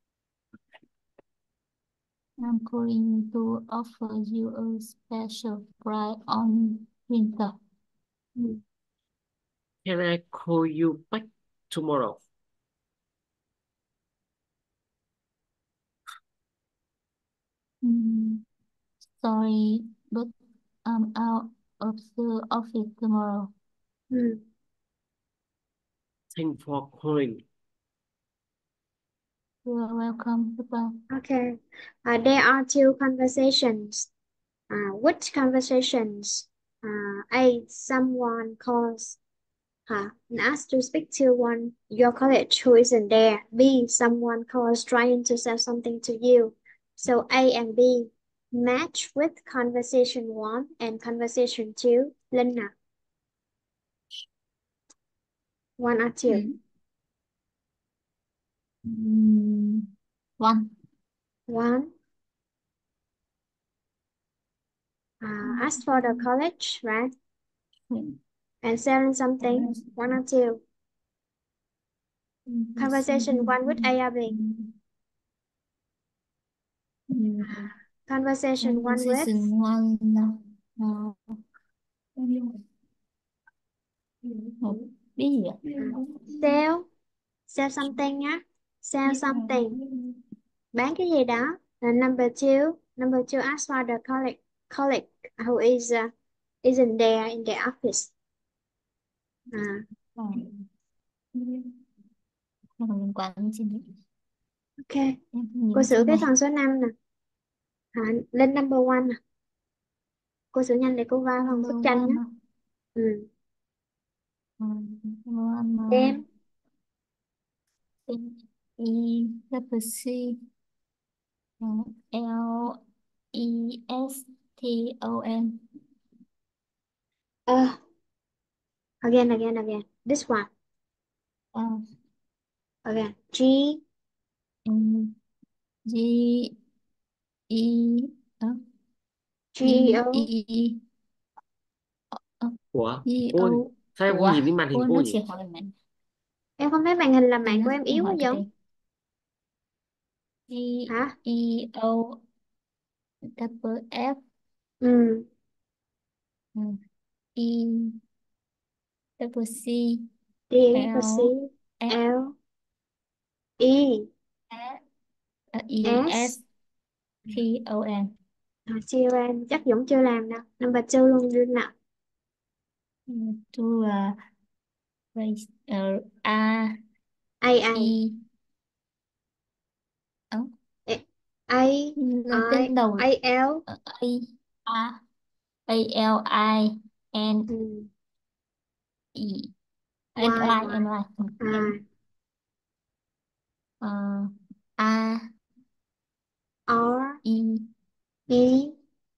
I'm calling to offer you a special price on printer. Can I call you back tomorrow? Sorry, but I'm out of the office tomorrow. Thanks for calling. You're welcome. Goodbye. Okay. There are two conversations. Which conversations? A, someone calls and asks to speak to your colleague who isn't there. B, someone calls trying to sell something to you. So A and B match with conversation 1 and conversation 2. Linh nào? 1 or 2? 1. 1. Ask for the college, right? And selling something, 1 or 2? Conversation 1 with A or B? Conversation 1 with? Sell something nhá. Sell something. Bán cái gì đó. And number 2 ask for the colleague who isn't there in the office. Ok. Cô sửa cái phần số 5 nè. Lên number 1 nè. Cô sửa nhanh để cô vào phần bức tranh nhé. Đem. EFC LESTON. Again. This one. Again. G E GEO. Ủa, cô sao em không nhìn thấy màn hình cô nhỉ? Em không thấy màn hình là mạng của em yếu quá vậy? Hả? CEO double F Ừ. E double C D double C L F L E E S. S T O N. Chưa em chắc Dũng chưa làm đâu. Number two luôn đi nào. To raise A A E A tên đầu I L. A A L I N Ừ. E Y N Y N Y. Y A R E E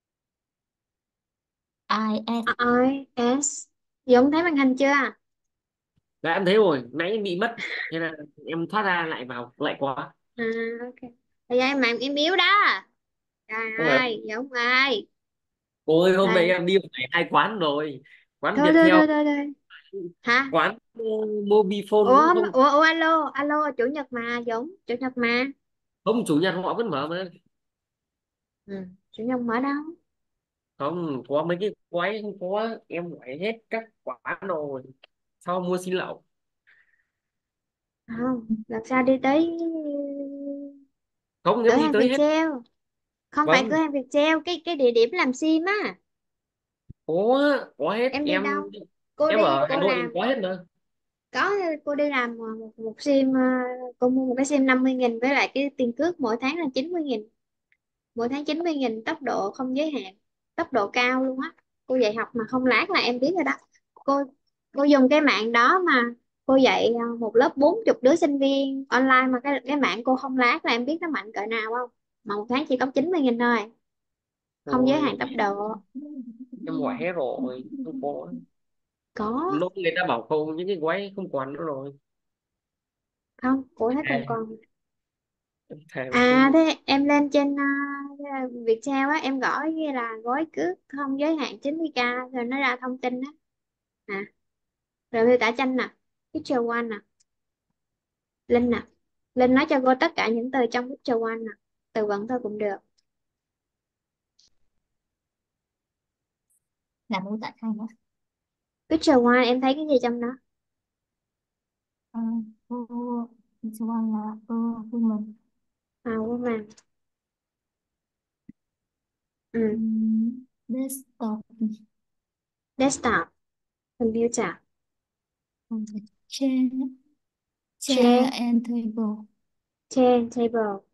I S. I S. Dũng thấy màn hình chưa? Dạ em thấy rồi, nãy em bị mất, thế là em thoát ra lại vào lại quá. Ok. Bây giờ em mạng em yếu đó. Trời Không phải, ơi, Dũng ơi. ôi hôm nay Đây. em đi phải hai quán rồi, quán Thôi thôi Viettel, thôi thôi thôi. Hả? quán Mobifone Ủa, cũng không. alo, chủ nhật mà Dũng, chủ nhật mà. Không, chủ nhật họ vẫn mở mà. Ừ, chủ nhật mở đâu? Không có mấy cái quái, không có, em hỏi hết các quán rồi, sao mua xin lậu. Không, làm sao đi tới Không, cửa em đi hàng tới hết. Viettel. Không phải cửa Vâng, hàng Viettel, cái địa điểm làm sim á. có hết Em đi em. đâu? Cô Em đi, ở Hà cô Nội em làm. có hết mà. Có, cô đi làm một sim, cô mua một cái sim 50.000 với lại cái tiền cước mỗi tháng là 90.000. Mỗi tháng 90.000, tốc độ không giới hạn, tốc độ cao luôn á. Cô dạy học mà không lag là em biết rồi đó. Cô cô dùng cái mạng đó mà cô dạy một lớp 40 đứa sinh viên online mà cái mạng cô không lag là em biết nó mạnh cỡ nào không? Mà một tháng chỉ có 90.000 thôi, không giới hạn Ôi tốc độ. em hỏi hết rồi, không có. Có. Lúc người ta bảo không, những cái quái không còn nữa rồi. Không, cô thấy còn Thề, còn. em thề với À cô. thế em lên trên Viettel á, em gõ như là gói cước không giới hạn 90k rồi nó ra thông tin á. À, rồi miêu tả tranh nè, picture one nè, Linh nè. Linh nói cho cô tất cả những từ trong picture one nè, từ vựng thôi cũng được. Là mô tả hai đó. Picture one em thấy cái gì trong đó? Cô Joan là woman. Woman. Ừ. Desktop. Desktop, computer. Chair. Chair. Chair and table. Chair, table.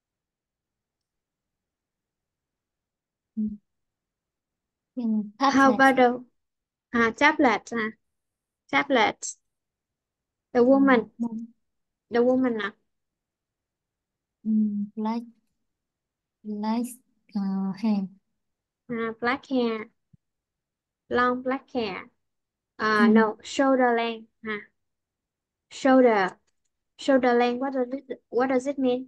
How about Tablet. tablet? Tablet. The woman. The woman nè. Black hair. Black hair. Long black hair. Mm. No, shoulder length. Shoulder. Shoulder length. What does it mean?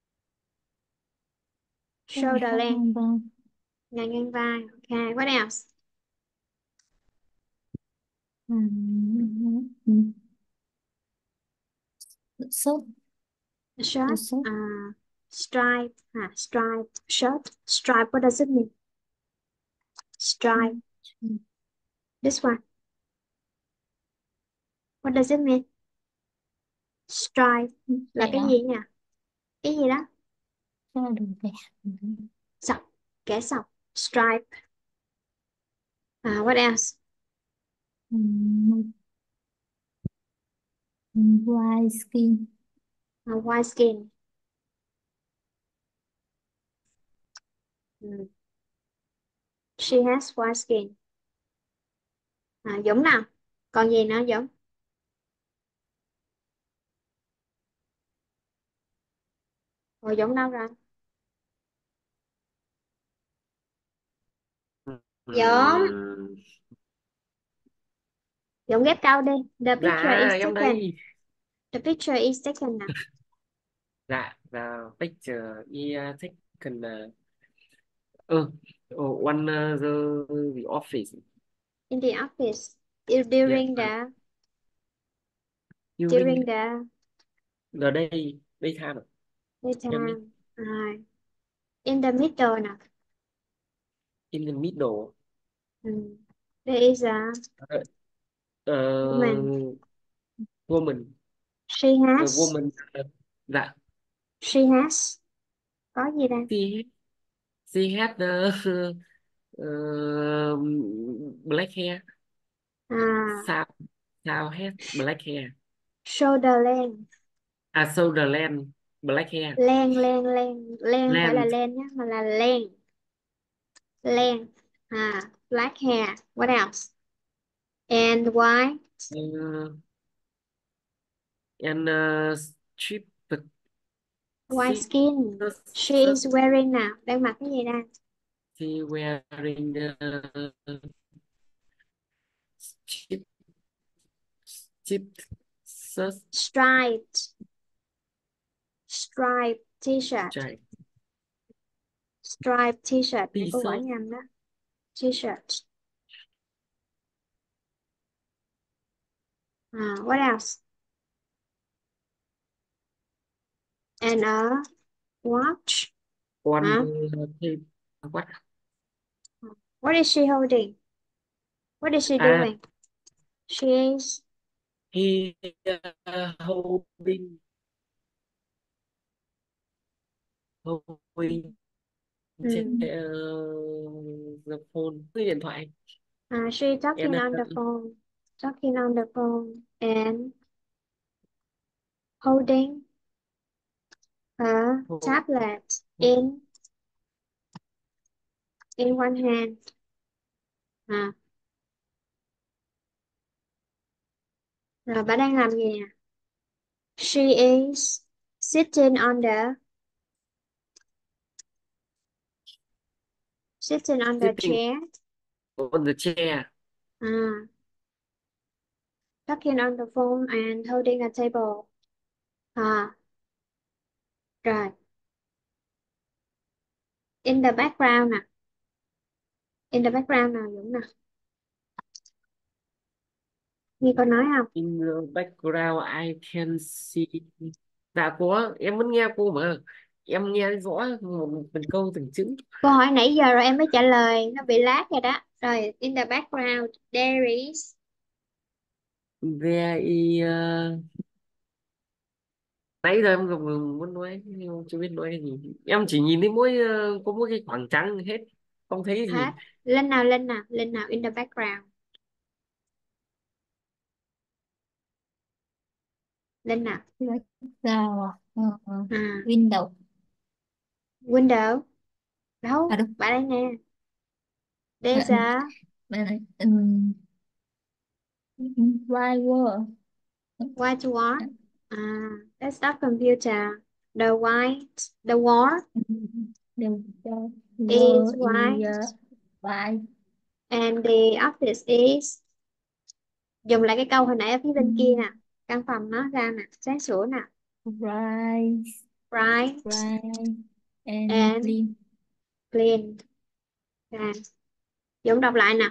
Shoulder length. Ngang vai. Okay. What else? Short. Short. Stripe. Stripe. Short. Stripe. What does it mean? Stripe. This one. What does it mean? Stripe là cái gì nhỉ? Cái gì đó? Sọc. Kẻ sọc. Stripe. What else? White skin. White skin. She has white skin. Dũng nào? Còn gì nữa Dũng? Rồi Dũng đâu rồi? Dũng. Dũng ghép câu đi. The picture Dạ is em taken. đây. The picture is taken nào. Dạ picture is taken one the office. In the office. Yeah, During the during the the day time. Em biết. daytime. Rồi. In the middle nào. In the middle. There is a woman. Woman. She has. Woman. Dạ. She has. Có gì đây? She had black hair. Sao has black hair. Shoulder length. Shoulder length. Black hair. Len phải là len nhé, mà là len. Black hair. What else? And white. And strip. White skin. She is wearing nào? Đang mặc cái gì đây? She wearing striped t-shirt. Striped t-shirt. Cô gọi nhầm đó. T-shirt. What else? And a watch. What? What is she holding? What is she doing? She is. He holding the phone, cái điện thoại. She talking on the phone. Talking on the phone and holding a tablet in one hand. Rồi bà đang làm gì nè? She is sitting on the chair. On the chair. Talking on the phone and holding a table. Rồi. In the background nè. In the background nào Dũng nè? Nghe con nói không? In the background I can see. Dạ có, em vẫn nghe cô mà. Em nghe rõ một phần câu từng chữ. Câu hỏi nãy giờ rồi em mới trả lời, nó bị lag rồi đó. Rồi, in the background there is. There is. Nãy giờ em còn muốn nói, nhưng chưa biết nói cái gì. Em chỉ nhìn thấy có mỗi cái khoảng trắng hết, không thấy gì. Hết. Lên nào, in the background. Lên nào. Window. Window. Đâu? Bạn đây nè. There's a white wall. White wall. Desktop computer. The wall is white. And the office is. Dùng lại cái câu hồi nãy ở phía bên kia nè. Căn phòng nó ra nè. Sáng sủa nè. Bright. And clean. Dũng đọc lại nè.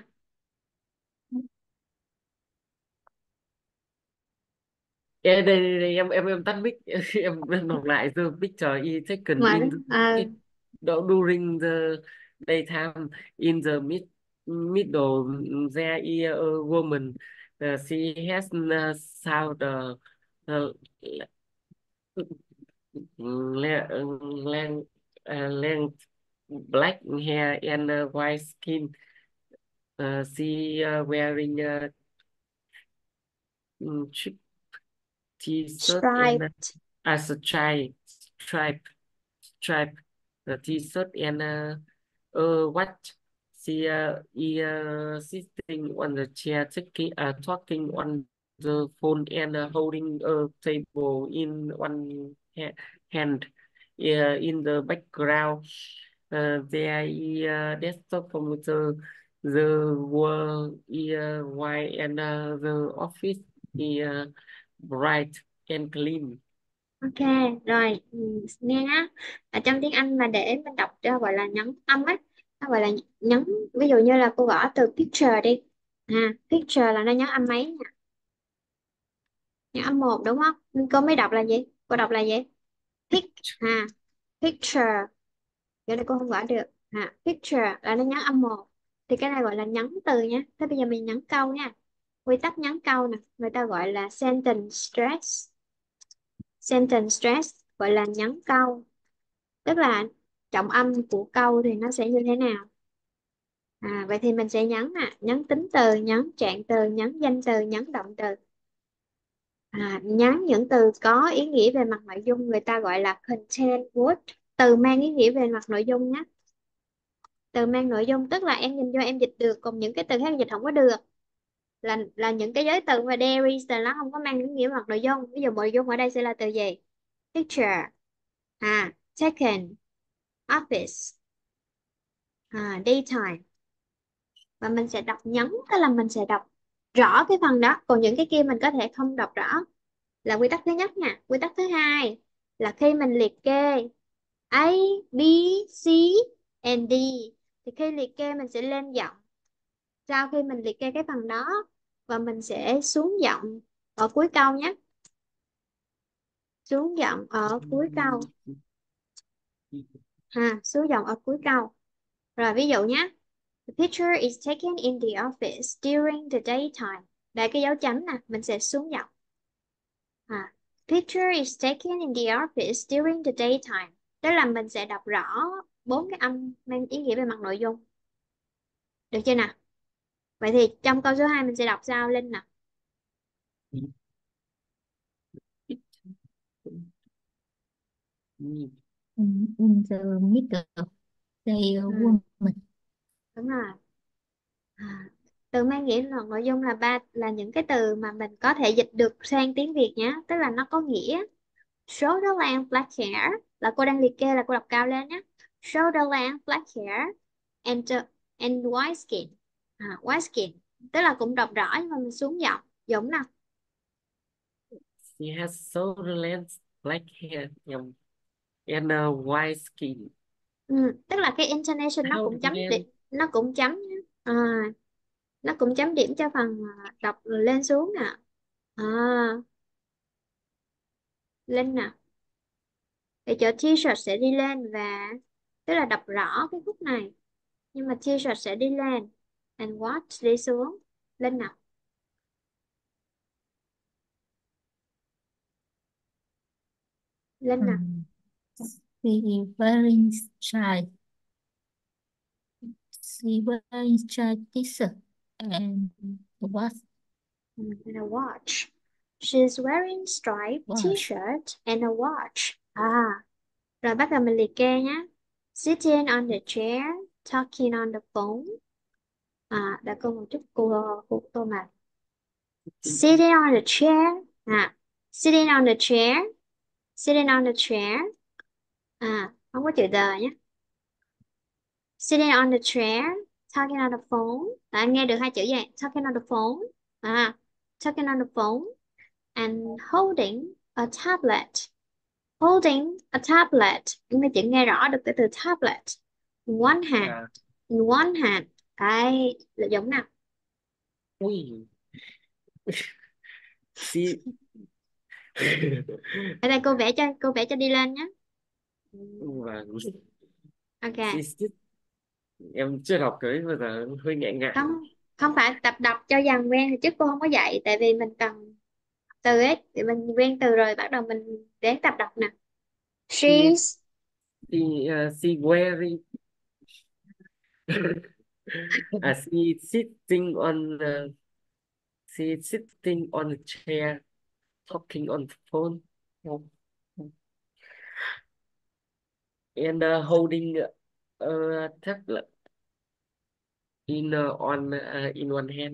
Đây, em tắt mic. Em đọc lại the picture is taken during the daytime. In the middle there is a woman. She has sound length black hair and white skin. She wearing a t-shirt and stripe t-shirt and what she is sitting on the chair talking on the phone and holding a table in one hand. In the background there is desktop computer. The wall is white and the office is bright and clean. Ok, rồi, nghe á. Ở trong tiếng Anh mà để mình đọc cho gọi là nhấn âm á, nó gọi là nhấn, ví dụ như là cô gõ từ picture đi. Picture là nó nhấn âm mấy nè? Nhấn âm 1 đúng không? Nhưng cô mới đọc là gì? Cô đọc là gì? Pic. Picture. Giờ này cô không gõ được. Picture là nó nhấn âm 1. Thì cái này gọi là nhấn từ nhé. Thế bây giờ mình nhấn câu nha. Quy tắc nhấn câu nè, người ta gọi là sentence stress. Sentence stress gọi là nhấn câu. Tức là trọng âm của câu thì nó sẽ như thế nào? Vậy thì mình sẽ nhấn nhấn tính từ, nhấn trạng từ, nhấn danh từ, nhấn động từ. Nhấn những từ có ý nghĩa về mặt nội dung người ta gọi là content word. Từ mang ý nghĩa về mặt nội dung nhé. Từ mang nội dung tức là em nhìn vô em dịch được, còn những cái từ khác dịch không có được. Là những cái giới từ mà there is là nó không có mang ý nghĩa về mặt nội dung. Ví dụ nội dung ở đây sẽ là từ gì? Picture, taken, office, daytime. Và mình sẽ đọc nhấn, tức là mình sẽ đọc rõ cái phần đó, còn những cái kia mình có thể không đọc rõ. Là quy tắc thứ nhất nha. Quy tắc thứ hai là khi mình liệt kê A, B, C and D thì khi liệt kê mình sẽ lên giọng sau khi mình liệt kê cái phần đó, và mình sẽ xuống giọng ở cuối câu nhé. Xuống giọng ở cuối câu. Xuống giọng ở cuối câu. Rồi ví dụ nhé. The picture is taken in the office during the daytime. Đây cái dấu chấm nè, mình sẽ xuống giọng. Picture is taken in the office during the daytime. Tức là mình sẽ đọc rõ 4 cái âm mang ý nghĩa về mặt nội dung. Được chưa nào? Vậy thì trong câu số 2 mình sẽ đọc sao Linh nè? In the middle of the woman. Đúng rồi. Từ mang nghĩa là nội dung là những cái từ mà mình có thể dịch được sang tiếng Việt nhé. Tức là nó có nghĩa. Shoulder length black hair là cô đang liệt kê, là cô đọc cao lên nhé. Shoulder length black hair and white skin. White skin tức là cũng đọc rõ nhưng mà mình xuống giọng. Dũng nào. She has shoulder length black hair and white skin. Tức là cái intonation nó cũng chấm điểm, nó cũng chấm nhé. Nó cũng chấm điểm cho phần đọc lên xuống nè. Lên nè. Thì chỗ t-shirt sẽ đi lên và tức là đọc rõ cái khúc này. Nhưng mà t-shirt sẽ đi lên. And what đi xuống. Lên nào. Lên nào. She wearing striped. She wearing striped t-shirt and what? And a watch. She's wearing striped t-shirt and a watch. Rồi bắt đầu mình liệt kê nhé. Sitting on the chair, talking on the phone. Đã cô một chút cô mà. Sitting on the chair. Sitting on the chair. Sitting on the chair. Không có chữ the nhé. Sitting on the chair, talking on the phone. Anh nghe được hai chữ vậy. Talking on the phone. Talking on the phone. And holding a tablet. Holding a tablet. Nhưng mà chị nghe rõ được cái từ tablet. In one hand. In one hand. Đấy, là giống nào? Ui. Ở đây cô vẽ cho đi lên nhé. Vâng. Ok. Em chưa đọc cái bây giờ hơi ngại ngại. Không phải tập đọc cho dần quen thì trước cô không có dạy, tại vì mình cần từ ấy, thì mình quen từ rồi bắt đầu mình đến tập đọc nè. She's wearing she's sitting on a chair talking on the phone and holding a tablet in one hand.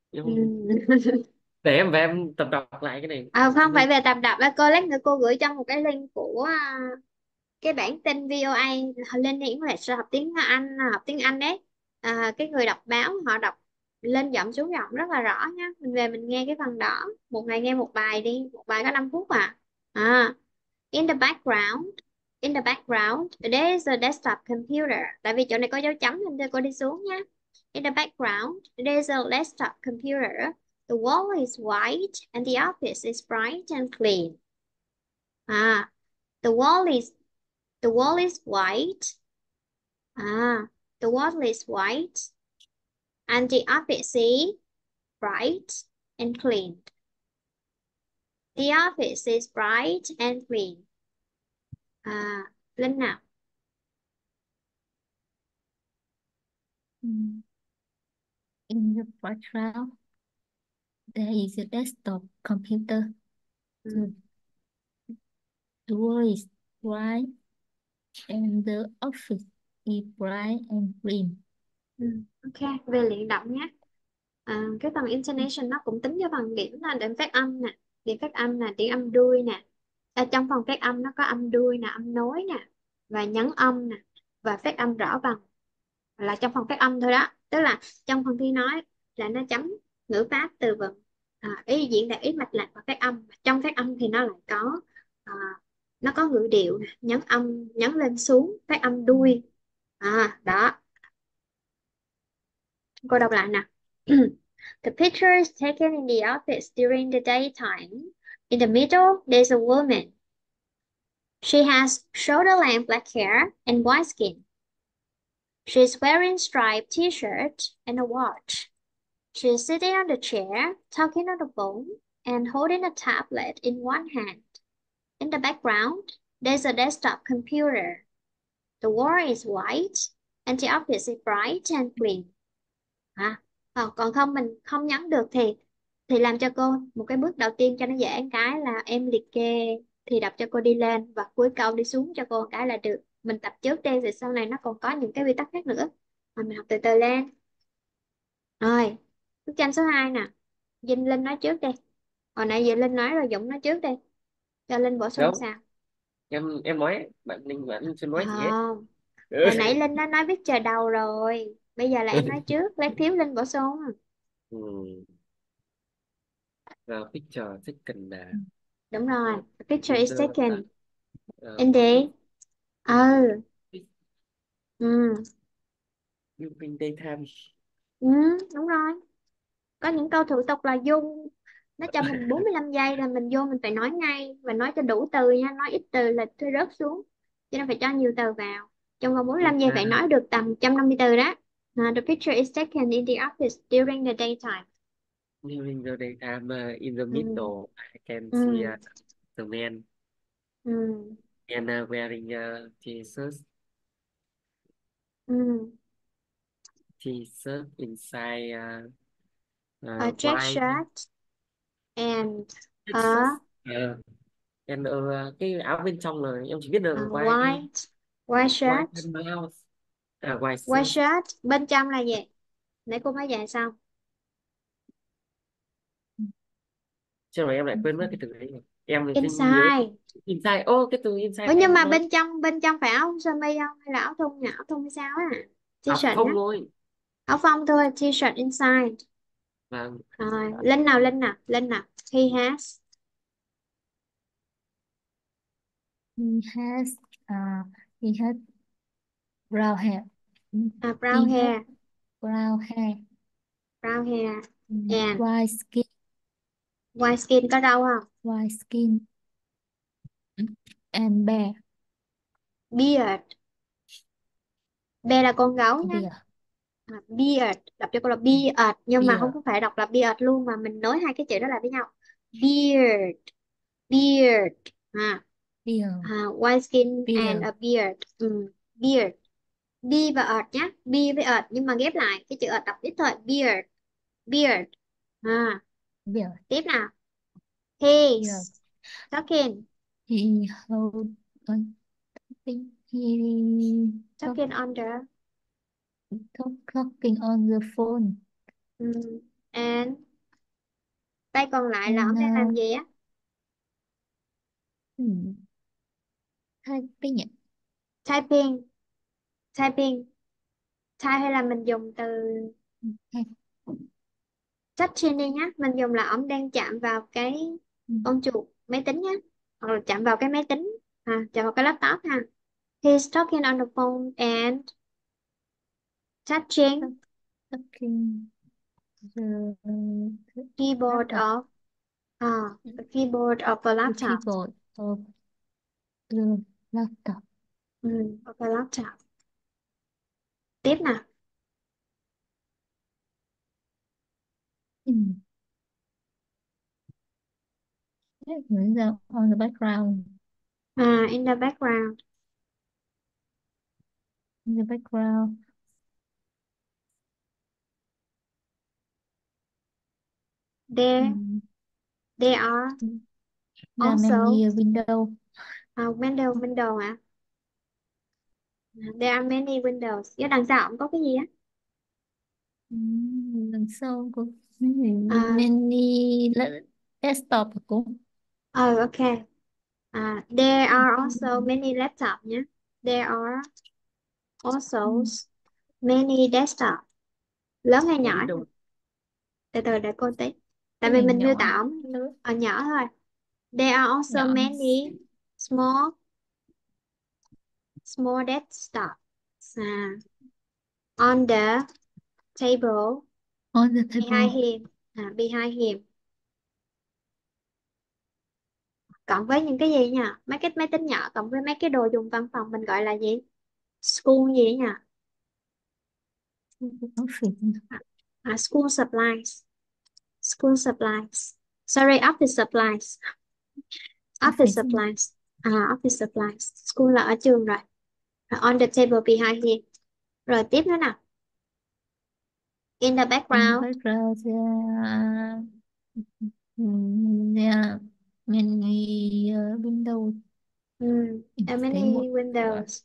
Để em tập đọc lại cái này. Không phải về tập đọc, cô lát nữa cô gửi cho một cái link của cái bản tin VOA lên English học tiếng Anh đấy. Cái người đọc báo họ đọc lên giọng xuống giọng rất là rõ nhá. Mình về mình nghe cái phần đó, một ngày nghe một bài đi, một bài có 5 phút In the background there is a desktop computer. Tại vì chỗ này có dấu chấm nên cô đi xuống nhá. In the background there is a desktop computer. The wall is white and the office is bright and clean. The The wall is white. The wall is white. And the office is bright and clean. The office is bright and clean. Linh nào? In the background, there is a desktop computer. The wall is bright and the office is bright and clean. Ok, về luyện đọc nhé. Cái phần intonation nó cũng tính cho phần điểm là điểm phát âm nè. Điểm phát âm là điểm âm đuôi nè. Trong phần phát âm nó có âm đuôi nè, âm nối nè, và nhấn âm nè, và phát âm rõ bằng. Là trong phần phát âm thôi đó. Tức là trong phần thi nói là nó chấm ngữ pháp từ vựng, ý diễn đạt, ý mạch lạc và phát âm. Trong phát âm thì nó lại có nó có ngữ điệu nè, nhấn âm, nhấn lên xuống, phát âm đuôi. Đó. Cô đọc lại nè. The picture is taken in the office during the daytime. In the middle, there's a woman. She has shoulder-length black hair and white skin. She's wearing striped t-shirt and a watch. She's sitting on the chair, talking on the phone, and holding a tablet in one hand. In the background, there's a desktop computer. The wall is white, and the office is bright and clean. Còn không mình không nhắn được thì làm cho cô một cái bước đầu tiên cho nó dễ cái là em liệt kê thì đọc cho cô đi lên và cuối câu đi xuống cho cô cái là được. Mình tập trước đi rồi sau này nó còn có những cái quy tắc khác nữa mà mình học từ từ lên. Rồi, bức tranh số 2 nè. Vinh Linh nói trước đi. Hồi nãy giờ Linh nói rồi, Dũng nói trước đi. Cho Linh bổ sung Đúng. sao? Em nói, bạn xin nói gì hết. Hồi nãy Linh đã nói picture đầu rồi. Bây giờ là em nói trước, lấy thiếu Linh bổ sung. Picture second là Đúng rồi. The picture is taken in the the during daytime. Đúng rồi. Có những câu thủ tục là vô, nó cho mình 45 giây là mình vô mình phải nói ngay và nói cho đủ từ nha, nói ít từ là tôi rớt xuống, cho nên phải cho nhiều từ vào. Trong vòng 45 giây phải nói được tầm 150 từ đó. The picture is taken in the office during the daytime. During the daytime, in the middle, I can see the man and wearing a t-shirt inside a check white shirt and cái áo bên trong là em chỉ biết được white shirt. White shirt bên trong là gì? Nãy cô nói vậy sao? Chứ mà em lại quên mất cái từ đấy rồi. Em Inside. Inside. Cái từ inside. Nhưng mà bên trong phải áo sơ mi không hay là áo thun nhỉ? Áo thun hay sao á? T-shirt áo phông thôi. Áo phông thôi, t-shirt inside. Vâng. Rồi, Linh nào. He has brown hair. Brown hair. Brown hair. Brown hair. And white skin. White skin có râu không? White skin. And bear. Beard. Bear là con gấu nha. Beard. Đọc cho cô là beard nhưng mà không có phải đọc là beard luôn mà mình nối hai cái chữ đó lại với nhau. Beard. White skin and a beard. Beard. B và ợt nhé. B với ợt nhưng mà ghép lại cái chữ ợt đọc ít thôi. Beard. Tiếp nào. He's talking. He hold on. Talking on the phone. And tay còn lại là ông đang làm gì á? Typing. Type hay là mình dùng từ touching đi nhá. Mình dùng là ông đang chạm vào cái con chuột máy tính nhá. Hoặc là chạm vào cái máy tính. Chạm vào cái laptop ha. He's talking on the phone and touching the keyboard of the keyboard of a laptop. The keyboard of the laptop. of a laptop. Tiếp nào. On the background. In the background. In the background. There are There are also many windows. window hả? There are many windows. Với đằng sau cũng có cái gì á? Đằng sau có many desktop cũng. Okay. There are also many laptop nhé. There are also many desktop. Lớn hay nhỏ? Từ từ để cô tí. Tại vì mình miêu tả ở nhỏ thôi. There are also many small desktop. On the table. On the table. Behind him. Behind him. Cộng với những cái gì nhỉ? Mấy cái máy tính nhỏ cộng với mấy cái đồ dùng văn phòng mình gọi là gì? School gì nhỉ? School supplies. School supplies. Sorry, office supplies. Office supplies. Office supplies. School là ở trường rồi. On the table behind him. Rồi tiếp nữa nào. In the background. There are many windows. There are many windows.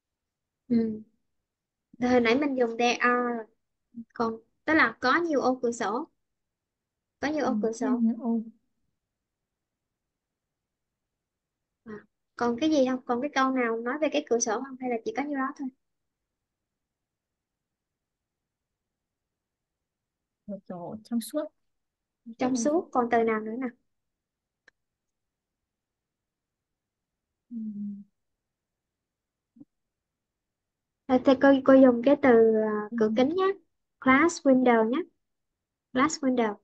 Hồi nãy mình dùng there are. Còn tức là có nhiều ô cửa sổ. Có nhiều ô cửa sổ. Còn cái gì không? Còn cái câu nào nói về cái cửa sổ không? Hay là chỉ có nhiêu đó thôi? Cửa sổ trong suốt. Trong suốt. Còn từ nào nữa nào? Thì cô dùng cái từ cửa kính nhé. Glass window nhé. Glass window.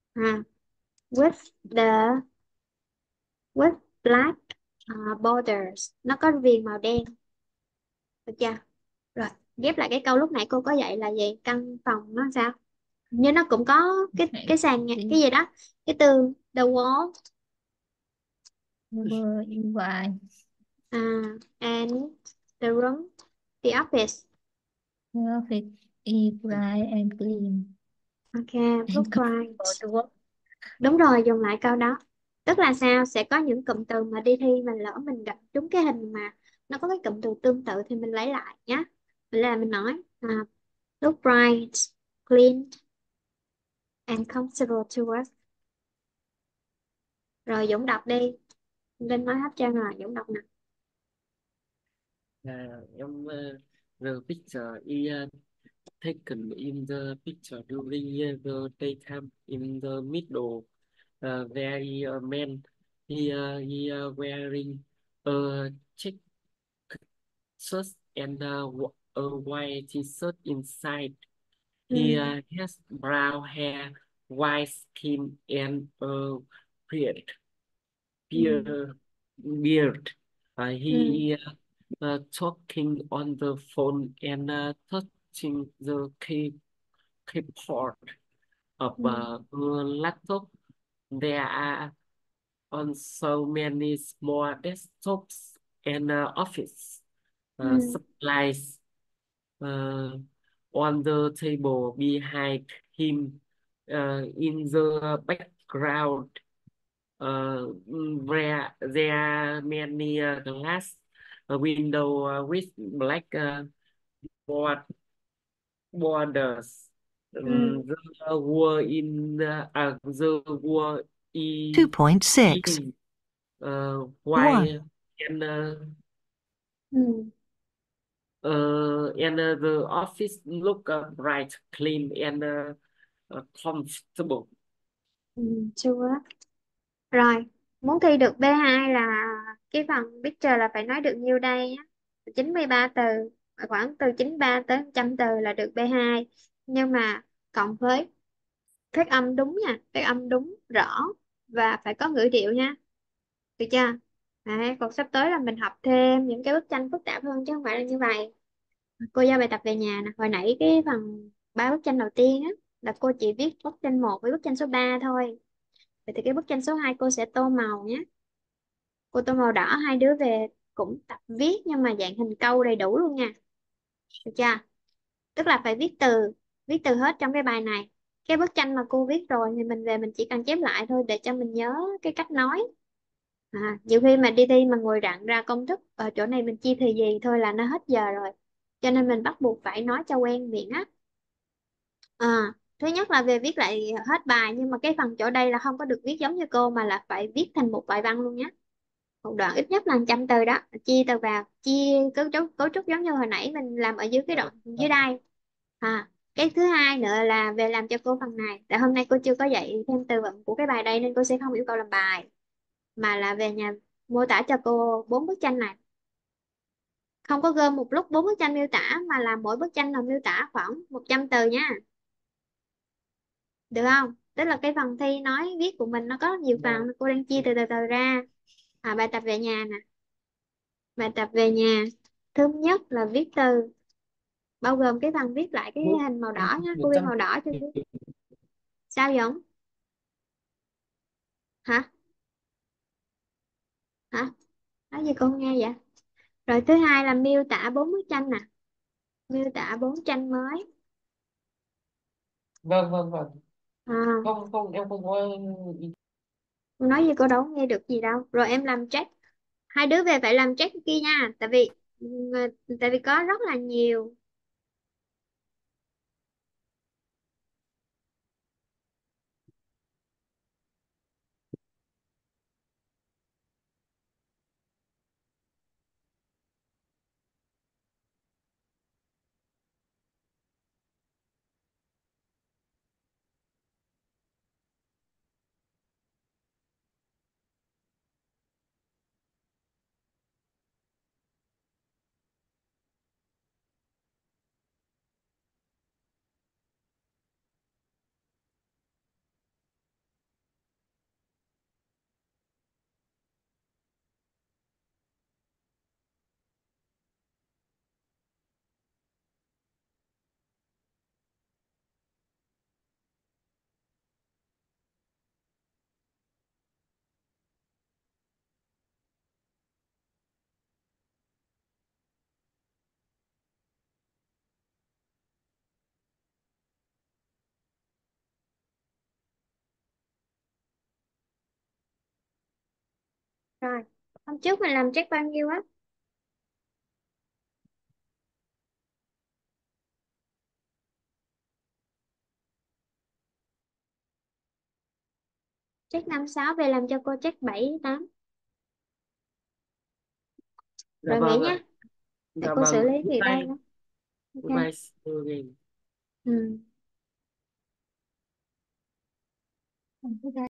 With black borders. Nó có viền màu đen. Được chưa? Rồi, ghép lại cái câu lúc nãy cô có dạy là gì? Căn phòng nó sao? Nhưng nó cũng có cái sàn nha. Cái gì đó? Cái từ the wall. And the room. The office. The office is bright and clean. Okay, look bright. Đúng rồi, dùng lại câu đó. Tức là sao? Sẽ có những cụm từ mà đi thi mình lỡ mình gặp trúng cái hình mà nó có cái cụm từ tương tự thì mình lấy lại nhé. Mình nói look bright, clean and comfortable to work. Rồi Dũng đọc đi. Linh nói hết trơn rồi, Dũng đọc nè. The picture is taken in the picture during the daytime. In the middle, there is a man. He wearing a check shirt and a white t-shirt inside. He has brown hair, white skin, and a beard. He talking on the phone and touching the keyboard of a laptop. There are also many small desktops and office supplies on the table behind him. In the background, where there are many glass window with black borders. The wall in the wall is 2.6. white and the office look bright, clean and comfortable. Sure. Rồi, muốn thi được B2 là cái phần picture là phải nói được nhiêu đây nhé. 93 từ, khoảng từ 93 tới 100 từ là được B2. Nhưng mà cộng với phát âm đúng nha, phát âm đúng, rõ và phải có ngữ điệu nha. Được chưa? Đấy, còn sắp tới là mình học thêm những cái bức tranh phức tạp hơn chứ không phải là như vậy. Cô giao bài tập về nhà nè. Hồi nãy cái phần 3 bức tranh đầu tiên á là cô chỉ viết bức tranh 1 với bức tranh số 3 thôi. Vậy thì cái bức tranh số 2 cô sẽ tô màu nhé. Cô tô màu đỏ, hai đứa về cũng tập viết nhưng mà dạng hình câu đầy đủ luôn nha. Được chưa? Tức là phải viết từ hết trong cái bài này. Cái bức tranh mà cô viết rồi thì mình về mình chỉ cần chép lại thôi để cho mình nhớ cái cách nói. Nhiều khi mà đi thi mà ngồi rặn ra công thức ở chỗ này mình chia thì gì thôi là nó hết giờ rồi. Cho nên mình bắt buộc phải nói cho quen miệng á. Thứ nhất là về viết lại hết bài, nhưng mà cái phần chỗ đây là không có được viết giống như cô mà là phải viết thành một bài văn luôn nhé. Một đoạn ít nhất là 100 từ đó, chia từ vào, chia cấu trúc giống như hồi nãy mình làm ở dưới cái đoạn dưới đây. Cái thứ hai nữa là về làm cho cô phần này, tại hôm nay cô chưa có dạy thêm từ vựng của cái bài đây nên cô sẽ không yêu cầu làm bài, mà là về nhà mô tả cho cô 4 bức tranh này. Không có gom một lúc 4 bức tranh miêu tả mà là mỗi bức tranh là miêu tả khoảng 100 từ nha. Được không? Tức là cái phần thi nói viết của mình nó có nhiều phần, cô đang chia từ từ ra. Bài tập về nhà nè. Bài tập về nhà thứ nhất là viết từ, bao gồm cái phần viết lại cái hình màu đỏ nha. Cô viết màu đỏ cho chú. Sao vậy? Hả? Hả? Nói gì con không nghe vậy? Rồi thứ hai là miêu tả 4 bức tranh nè. Miêu tả 4 tranh mới. Vâng. À, Không, em không có. cô nói gì cô đâu nghe được gì đâu. Rồi em làm check. Hai đứa về phải làm check kia nha. Tại vì có rất là nhiều. Rồi, hôm trước mình làm check bao nhiêu á? Check 5, 6 về làm cho cô check 7, 8. Dạ Rồi nghỉ vâng ạ. nhé. Để Dạ cô xử vâng. lý việc đây Goodbye. đó. Ok. Goodbye. See you again. Ừ.